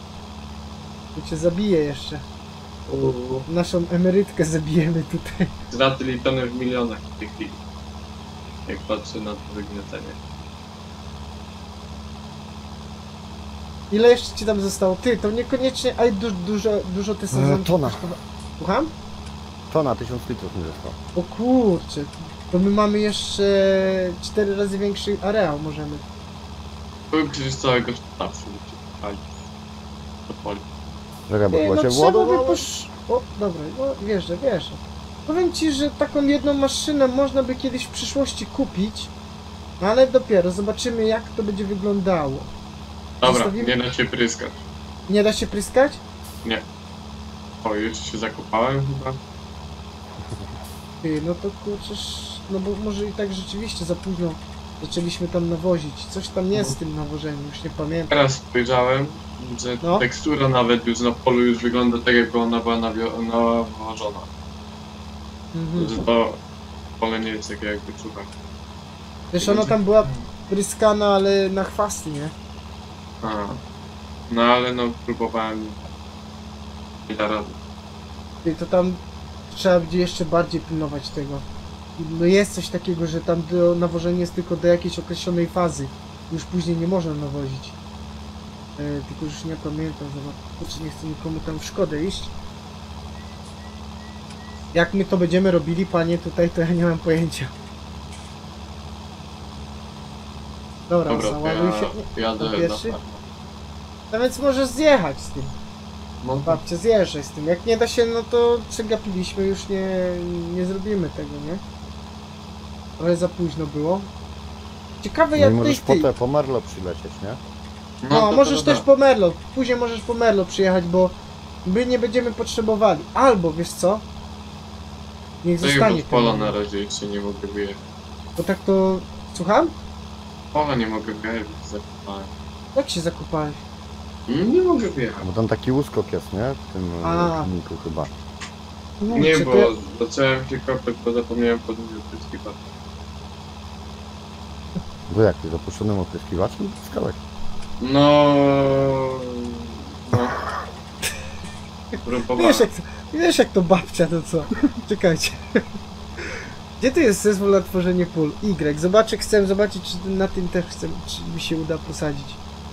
[SPEAKER 1] Tu cię zabije jeszcze.
[SPEAKER 3] Uuu.
[SPEAKER 1] Naszą emerytkę zabijemy tutaj.
[SPEAKER 3] Straty liczone w milionach w tej chwili. Jak patrzę na to wygniecenie.
[SPEAKER 1] Ile jeszcze ci tam zostało? Ty, to niekoniecznie, aj du dużo, dużo te sezonki
[SPEAKER 2] tona.
[SPEAKER 1] kosztowa- Słucham?
[SPEAKER 2] To na tysiąc litrów mi zostało.
[SPEAKER 1] O kurczę, to my mamy jeszcze cztery razy większy areał możemy.
[SPEAKER 3] Były przecież całego sztabu pali. Do poli.
[SPEAKER 2] Czekaj, bo
[SPEAKER 1] Ty,
[SPEAKER 2] chyba
[SPEAKER 1] no
[SPEAKER 2] się
[SPEAKER 1] trzeba by
[SPEAKER 2] władowało.
[SPEAKER 1] posz... O, dobra, no wierzę, wierzę. Powiem ci, że taką jedną maszynę można by kiedyś w przyszłości kupić, no ale dopiero zobaczymy jak to będzie wyglądało.
[SPEAKER 3] Dobra,
[SPEAKER 1] Zostawimy-
[SPEAKER 3] nie da się pryskać.
[SPEAKER 1] Nie da się pryskać?
[SPEAKER 3] O, już się zakopałem chyba.
[SPEAKER 1] Ty, no to kurczę, sz- no bo może i tak rzeczywiście za późno zaczęliśmy tam nawozić. Coś tam jest z tym nawożeniem, już nie pamiętam.
[SPEAKER 3] Teraz spojrzałem, że
[SPEAKER 1] No.
[SPEAKER 3] tekstura nawet już na polu już wygląda tak jakby ona była nawio- nawożona.
[SPEAKER 1] Mhm.
[SPEAKER 3] Że to pole nie jest takie jakby czuwa.
[SPEAKER 1] Wiesz, ona tam była pryskana, ale na chwasty, nie?
[SPEAKER 3] A. No ale no próbowałem. Nie da rady.
[SPEAKER 1] Ty, to tam trzeba będzie jeszcze bardziej pilnować tego. No jest coś takiego, że tam do, nawożenie jest tylko do jakiejś określonej fazy. Już później nie można nawozić. E, tylko już nie pamiętam, zobacz, czy nie chcę nikomu tam w szkodę iść. Jak my to będziemy robili, panie, tutaj, to ja nie mam pojęcia. Dobra,
[SPEAKER 3] Dobra, to
[SPEAKER 1] załaduj się.
[SPEAKER 3] ja jadę
[SPEAKER 1] na
[SPEAKER 3] na
[SPEAKER 1] pierwszy?
[SPEAKER 3] farmę.
[SPEAKER 1] No więc możesz zjechać z tym.
[SPEAKER 3] No,
[SPEAKER 1] Babcia, zjeżdżaj z tym. Jak nie da się, no to przegapiliśmy, już nie, nie zrobimy tego, nie? Ale za późno było. Ciekawe
[SPEAKER 2] No i
[SPEAKER 1] jak
[SPEAKER 2] możesz
[SPEAKER 1] ty,
[SPEAKER 2] po
[SPEAKER 1] ty.
[SPEAKER 2] te, po Merlo przylecieć, nie?
[SPEAKER 1] No,
[SPEAKER 3] to
[SPEAKER 1] możesz
[SPEAKER 3] to
[SPEAKER 1] też
[SPEAKER 3] da.
[SPEAKER 1] po Merlo. Później możesz po Merlo przyjechać, bo my nie będziemy potrzebowali. Albo, wiesz co? Niech
[SPEAKER 3] To już
[SPEAKER 1] zostanie
[SPEAKER 3] od pola
[SPEAKER 1] ten
[SPEAKER 3] na
[SPEAKER 1] Merlo.
[SPEAKER 3] razie jeszcze nie mogę wyjechać.
[SPEAKER 1] Bo tak to... Słucham?
[SPEAKER 3] Pola nie mogę wyjechać, zakopałem.
[SPEAKER 1] Jak się zakopałeś?
[SPEAKER 3] Nie mogę wyjechać.
[SPEAKER 2] Bo tam taki uskok jest, nie? W tym
[SPEAKER 1] A.
[SPEAKER 2] filmiku chyba.
[SPEAKER 3] Nie,
[SPEAKER 1] Kurczę,
[SPEAKER 3] bo
[SPEAKER 1] to ja-
[SPEAKER 3] zacząłem się kopać, bo zapomniałem podnieść opryskiwacz.
[SPEAKER 2] Bo jak, ty zapuszczonym opryskiwaczem? Skałek.
[SPEAKER 3] No... No... Próbowałem.
[SPEAKER 1] Wiesz jak, to, wiesz jak to babcia, to co? Czekajcie. Gdzie tu jest zezwól na tworzenie pól? Y. Zobaczę, chcę zobaczyć, czy na tym też chcę, czy mi się uda posadzić.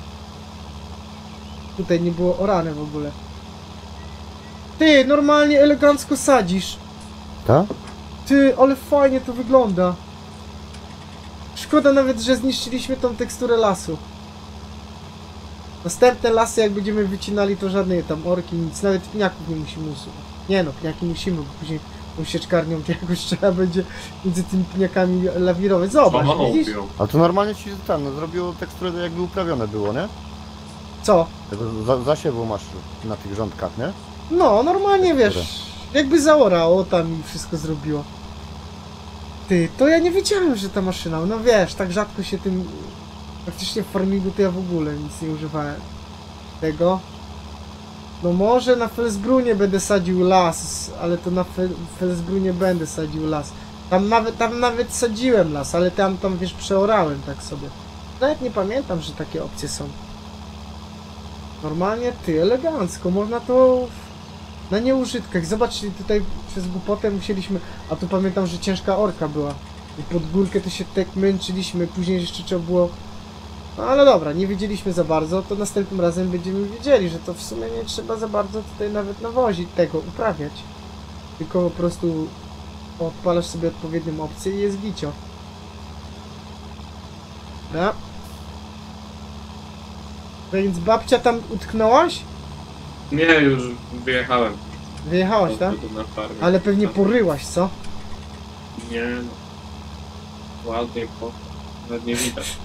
[SPEAKER 1] Tutaj nie było orane w ogóle. Ty, normalnie elegancko sadzisz.
[SPEAKER 2] Tak?
[SPEAKER 1] Ty, ale fajnie to wygląda. Szkoda nawet, że zniszczyliśmy tą teksturę lasu. Następne lasy, jak będziemy wycinali, to żadnej tam orki, nic. Nawet pniaków nie musimy usuwać. Nie no, pniaki musimy, bo później tą sieczkarnią to jakoś trzeba będzie między tymi pniakami lawirować. Zobacz,
[SPEAKER 3] Złamaną
[SPEAKER 1] widzisz?
[SPEAKER 3] piją.
[SPEAKER 2] Ale to normalnie ci ten, no, zrobiło teksturę jakby uprawione było, nie?
[SPEAKER 1] Co?
[SPEAKER 2] Tego za, zasiewu masz na tych rządkach, nie?
[SPEAKER 1] No, normalnie
[SPEAKER 2] Teksturę.
[SPEAKER 1] wiesz, jakby zaorało tam i wszystko zrobiło. Ty, to ja nie wiedziałem, że ta maszyna, no wiesz, tak rzadko się tym... Praktycznie w farmingu to ja w ogóle nic nie używałem tego. No może na Felsbrunie będę sadził las, ale to na Fel Felsbrunie będę sadził las. Tam nawet, tam nawet sadziłem las, ale tam, tam wiesz, przeorałem tak sobie. Nawet nie pamiętam, że takie opcje są. Normalnie, ty, elegancko, można to na nieużytkach. Zobaczcie, tutaj przez głupotę musieliśmy... A tu pamiętam, że ciężka orka była. I pod górkę to się tak męczyliśmy, później jeszcze trzeba było... No ale dobra, nie wiedzieliśmy za bardzo, to następnym razem będziemy wiedzieli, że to w sumie nie trzeba za bardzo tutaj nawet nawozić tego, uprawiać. Tylko po prostu odpalasz sobie odpowiednią opcję i jest gicio. Dobra. Więc babcia tam utknąłaś?
[SPEAKER 3] Nie, już wyjechałem.
[SPEAKER 1] Wyjechałaś, tak?
[SPEAKER 3] Tu na farmie.
[SPEAKER 1] Ale pewnie poryłaś, co?
[SPEAKER 3] Nie no. Ładnie po. Nawet nie widać.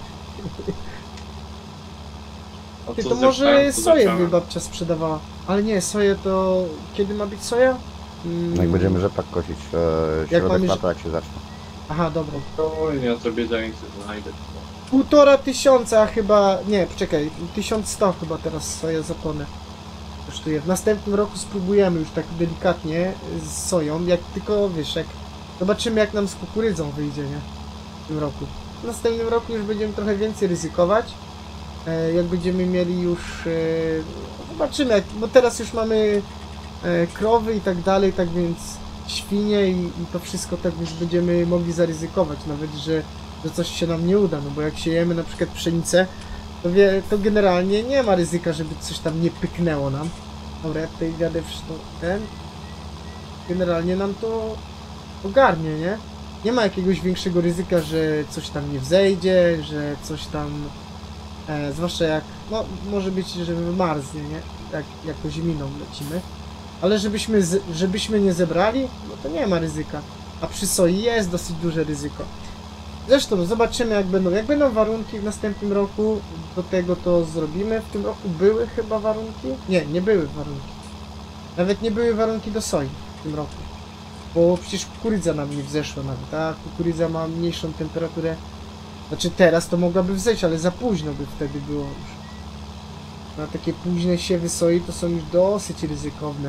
[SPEAKER 3] A
[SPEAKER 1] Ty,
[SPEAKER 3] co
[SPEAKER 1] to
[SPEAKER 3] zepchałem,
[SPEAKER 1] może
[SPEAKER 3] to
[SPEAKER 1] soję by
[SPEAKER 3] zepchałem.
[SPEAKER 1] babcia sprzedawała. Ale nie, soję to... Kiedy ma być soja? Mm.
[SPEAKER 2] Jak będziemy rzepak kosić, e, środek
[SPEAKER 1] mamy
[SPEAKER 2] lata jak się zacznie.
[SPEAKER 1] Aha, dobra.
[SPEAKER 3] Spokojnie, ja sobie zajęcie znajdę.
[SPEAKER 1] Półtora tysiąca chyba... Nie, poczekaj. tysiąc sto chyba teraz soja zapłonę kosztuje. W następnym roku spróbujemy już tak delikatnie z soją, jak tylko, wiesz, jak... Zobaczymy jak nam z kukurydzą wyjdzie, nie? W tym roku. W następnym roku już będziemy trochę więcej ryzykować. E, jak będziemy mieli już... E, zobaczymy, jak, bo teraz już mamy e, krowy i tak dalej, tak więc świnie i, i to wszystko tak już będziemy mogli zaryzykować, nawet, że, że coś się nam nie uda, no bo jak siejemy na przykład pszenicę, to, wie, to generalnie nie ma ryzyka, żeby coś tam nie pyknęło nam. Dobra, ja tutaj jadę w no, ten... Generalnie nam to ogarnie, nie? Nie ma jakiegoś większego ryzyka, że coś tam nie wzejdzie, że coś tam... E, zwłaszcza jak... No, może być, że wymarznie, nie? Jak, jako ziminą lecimy. Ale żebyśmy, z, żebyśmy nie zebrali, no to nie ma ryzyka. A przy soi jest dosyć duże ryzyko. Zresztą zobaczymy jak będą. Jak będą warunki w następnym roku, do tego to zrobimy. W tym roku były chyba warunki? Nie, nie były warunki. Nawet nie były warunki do soi w tym roku. Bo przecież kukurydza nam nie wzeszła nawet, a kukurydza ma mniejszą temperaturę. Znaczy teraz to mogłaby wzejść, ale za późno by wtedy było już. Na takie późne siewy soi to są już dosyć ryzykowne.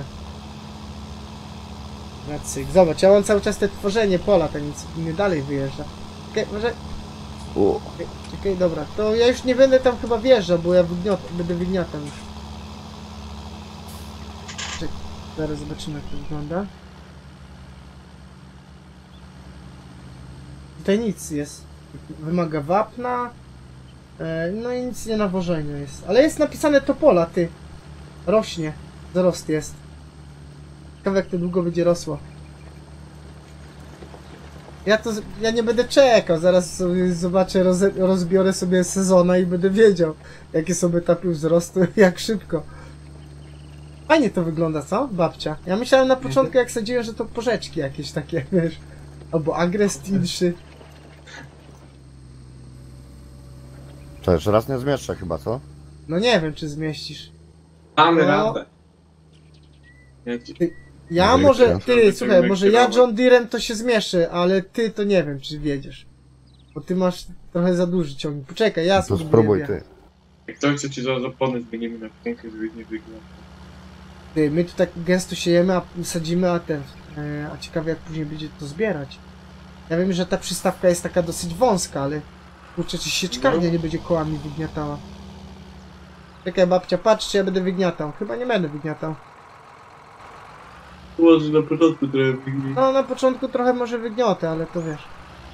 [SPEAKER 1] Na cyk. Zobacz, ja mam cały czas te tworzenie pola, tak więc nie dalej wyjeżdża. Czekaj, może...
[SPEAKER 2] U.
[SPEAKER 1] Czekaj, czekaj, dobra, to ja już nie będę tam chyba wjeżdżał, bo ja wygniot, będę wygniatał już. Czekaj, zaraz zobaczymy jak to wygląda. Tutaj nic jest. Wymaga wapna. E, no i nic nie nawożenia jest. Ale jest napisane topola, ty. Rośnie. Zarost jest. Ciekawe jak to długo będzie rosło. Ja to, ja nie będę czekał, zaraz sobie zobaczę, roz, rozbiorę sobie sezona i będę wiedział, jakie są etapy wzrostu, jak szybko. Fajnie to wygląda, co? Babcia. Ja myślałem na początku, jak sadziłem, że to porzeczki jakieś takie, wiesz. Albo agrestinszy.
[SPEAKER 2] To jeszcze raz nie zmieszczę chyba, co?
[SPEAKER 1] No nie wiem, czy zmieścisz.
[SPEAKER 3] Mamy
[SPEAKER 1] No.
[SPEAKER 3] radę. Ja ci...
[SPEAKER 1] Ja
[SPEAKER 2] No i
[SPEAKER 1] może,
[SPEAKER 2] co?
[SPEAKER 1] ty, słuchaj,
[SPEAKER 3] Będziemy
[SPEAKER 1] może ja
[SPEAKER 3] kierować.
[SPEAKER 1] John Deerem to się zmieszę, ale ty to nie wiem, czy wiedziesz. Bo ty masz trochę za duży ciągnik. Poczekaj, ja
[SPEAKER 2] No to
[SPEAKER 1] spróbuję.
[SPEAKER 2] spróbuj ty.
[SPEAKER 3] Jak to chce ci zaraz opony zmienimy na pięknie, żeby nie wyglądał.
[SPEAKER 1] Ty, my tu tak gęsto siejemy, a sadzimy, a ten... E, a ciekawe jak później będzie to zbierać. Ja wiem, że ta przystawka jest taka dosyć wąska, ale... Kurczę, czy sieczkarnia nie będzie kołami wygniatała. Czekaj babcia, patrz, czy ja będę wygniatał. Chyba nie będę wygniatał.
[SPEAKER 3] Może na początku trochę wygnie.
[SPEAKER 1] No, na początku trochę może wygniotę, ale to wiesz.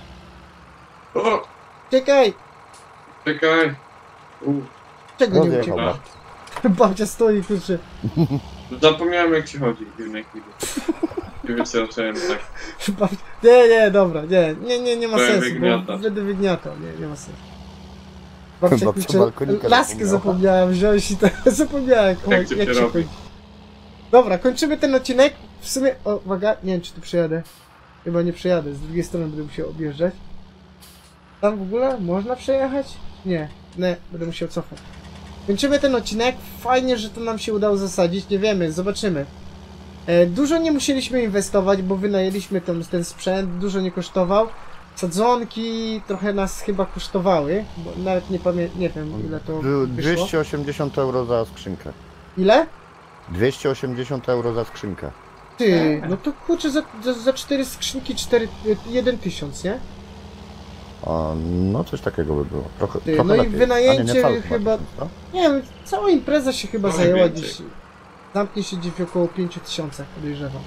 [SPEAKER 3] O!
[SPEAKER 1] Czekaj!
[SPEAKER 3] Czekaj! U.
[SPEAKER 1] Czego nie
[SPEAKER 2] Rozjechał
[SPEAKER 1] uciekła?
[SPEAKER 2] babcia.
[SPEAKER 1] Babcia stoi, kurczę.
[SPEAKER 3] Zapomniałem jak się chodzi w jednej chwili. Więc zacząłem tak.
[SPEAKER 1] Babcia... Nie, nie, dobra, nie, nie, nie, nie ma
[SPEAKER 3] Będę
[SPEAKER 1] sensu, bo
[SPEAKER 3] wygniatać.
[SPEAKER 1] będę wygniatał, nie, nie ma sensu. Babcia,
[SPEAKER 2] Babcia
[SPEAKER 1] kurczę,
[SPEAKER 2] balkonika
[SPEAKER 1] laskę
[SPEAKER 2] zapomniała.
[SPEAKER 1] zapomniałem wziąć i tak zapomniałem, jak,
[SPEAKER 3] Jak się
[SPEAKER 1] jak się
[SPEAKER 3] robi.
[SPEAKER 1] kończy. Dobra, kończymy ten odcinek. W sumie, o, uwaga, nie wiem czy tu przejadę. Chyba nie przejadę, z drugiej strony będę musiał objeżdżać. Tam w ogóle można przejechać? Nie, nie, będę musiał cofać. Kończymy ten odcinek. Fajnie, że to nam się udało zasadzić. Nie wiemy, zobaczymy. E, dużo nie musieliśmy inwestować, bo wynajęliśmy ten, ten sprzęt. Dużo nie kosztował. Sadzonki trochę nas chyba kosztowały, bo nawet nie pamiętam, nie wiem ile to
[SPEAKER 2] Był
[SPEAKER 1] wyszło.
[SPEAKER 2] dwieście osiemdziesiąt euro za skrzynkę.
[SPEAKER 1] Ile?
[SPEAKER 2] dwieście osiemdziesiąt euro za skrzynkę.
[SPEAKER 1] Ty, no to kurczę za, za, za cztery skrzynki cztery, jeden tysiąc, nie?
[SPEAKER 2] A, no coś takiego by było. Trochę,
[SPEAKER 1] Ty,
[SPEAKER 2] trochę
[SPEAKER 1] no i
[SPEAKER 2] lepiej.
[SPEAKER 1] wynajęcie
[SPEAKER 2] A nie, nie cały
[SPEAKER 1] chyba-
[SPEAKER 2] tysiąc, no?
[SPEAKER 1] Nie wiem, cała impreza się chyba
[SPEAKER 3] Trochę
[SPEAKER 1] zajęła
[SPEAKER 3] więcej.
[SPEAKER 1] gdzieś. Zamknie się gdzieś około pięć tysięcy, podejrzewam.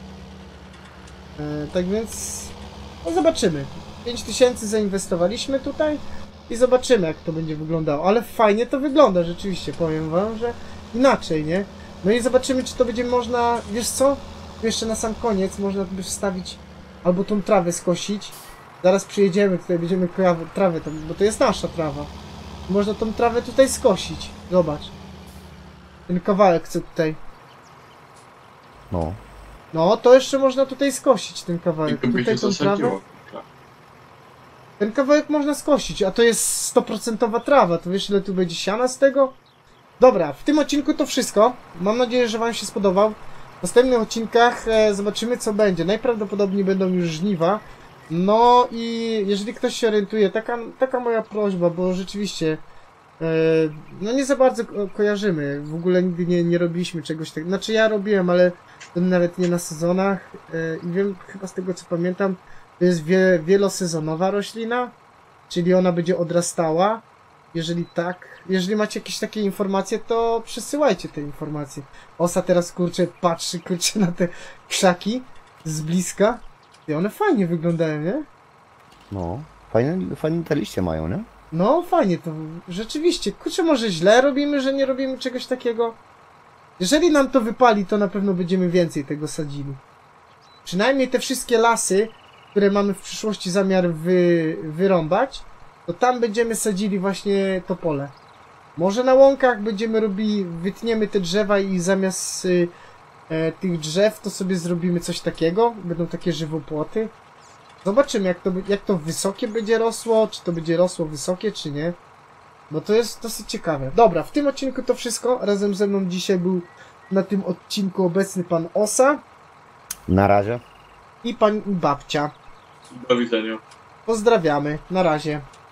[SPEAKER 1] E, tak więc, no zobaczymy. pięć tysięcy zainwestowaliśmy tutaj i zobaczymy jak to będzie wyglądało. Ale fajnie to wygląda rzeczywiście, powiem wam, że inaczej, nie? No i zobaczymy czy to będzie można, wiesz co? Jeszcze na sam koniec można by wstawić albo tą trawę skosić. Zaraz przyjedziemy tutaj, będziemy trawę, trawę tam, bo to jest nasza trawa. Można tą trawę tutaj skosić. Zobacz. Ten kawałek co tutaj.
[SPEAKER 2] No.
[SPEAKER 1] No, to jeszcze można tutaj skosić ten
[SPEAKER 3] I
[SPEAKER 1] kawałek.
[SPEAKER 3] to by
[SPEAKER 1] Tutaj
[SPEAKER 3] się
[SPEAKER 1] tą trawę.
[SPEAKER 3] zasadziło.
[SPEAKER 1] Ten kawałek można skosić, a to jest sto procent trawa. To wiesz ile tu będzie siana z tego? Dobra, w tym odcinku to wszystko. Mam nadzieję, że wam się spodobał. W następnych odcinkach e, zobaczymy co będzie. Najprawdopodobniej będą już żniwa. No i jeżeli ktoś się orientuje, taka, taka moja prośba, bo rzeczywiście e, no nie za bardzo ko kojarzymy. W ogóle nigdy nie, nie robiliśmy czegoś takiego. Znaczy ja robiłem, ale nawet nie na sezonach. E, I wiem, chyba z tego co pamiętam, to jest wie, wielosezonowa roślina, czyli ona będzie odrastała. Jeżeli tak, jeżeli macie jakieś takie informacje, to przesyłajcie te informacje. Osa teraz kurczę patrzy kurczę na te krzaki z bliska. I one fajnie wyglądają, nie?
[SPEAKER 2] No. Fajne, fajne te liście mają, nie?
[SPEAKER 1] No fajnie to rzeczywiście. Kurczę, może źle robimy, że nie robimy czegoś takiego? Jeżeli nam to wypali, to na pewno będziemy więcej tego sadzili. Przynajmniej te wszystkie lasy, które mamy w przyszłości zamiar wy, wyrąbać, to tam będziemy sadzili właśnie to pole. Może na łąkach będziemy robili, wytniemy te drzewa i zamiast y, e, tych drzew to sobie zrobimy coś takiego. Będą takie żywopłoty. Zobaczymy jak to, jak to wysokie będzie rosło, czy to będzie rosło wysokie, czy nie. Bo to jest dosyć ciekawe. Dobra, w tym odcinku to wszystko. Razem ze mną dzisiaj był na tym odcinku obecny pan Osa
[SPEAKER 2] Na razie.
[SPEAKER 1] i pani babcia.
[SPEAKER 3] Do widzenia.
[SPEAKER 1] Pozdrawiamy. Na razie.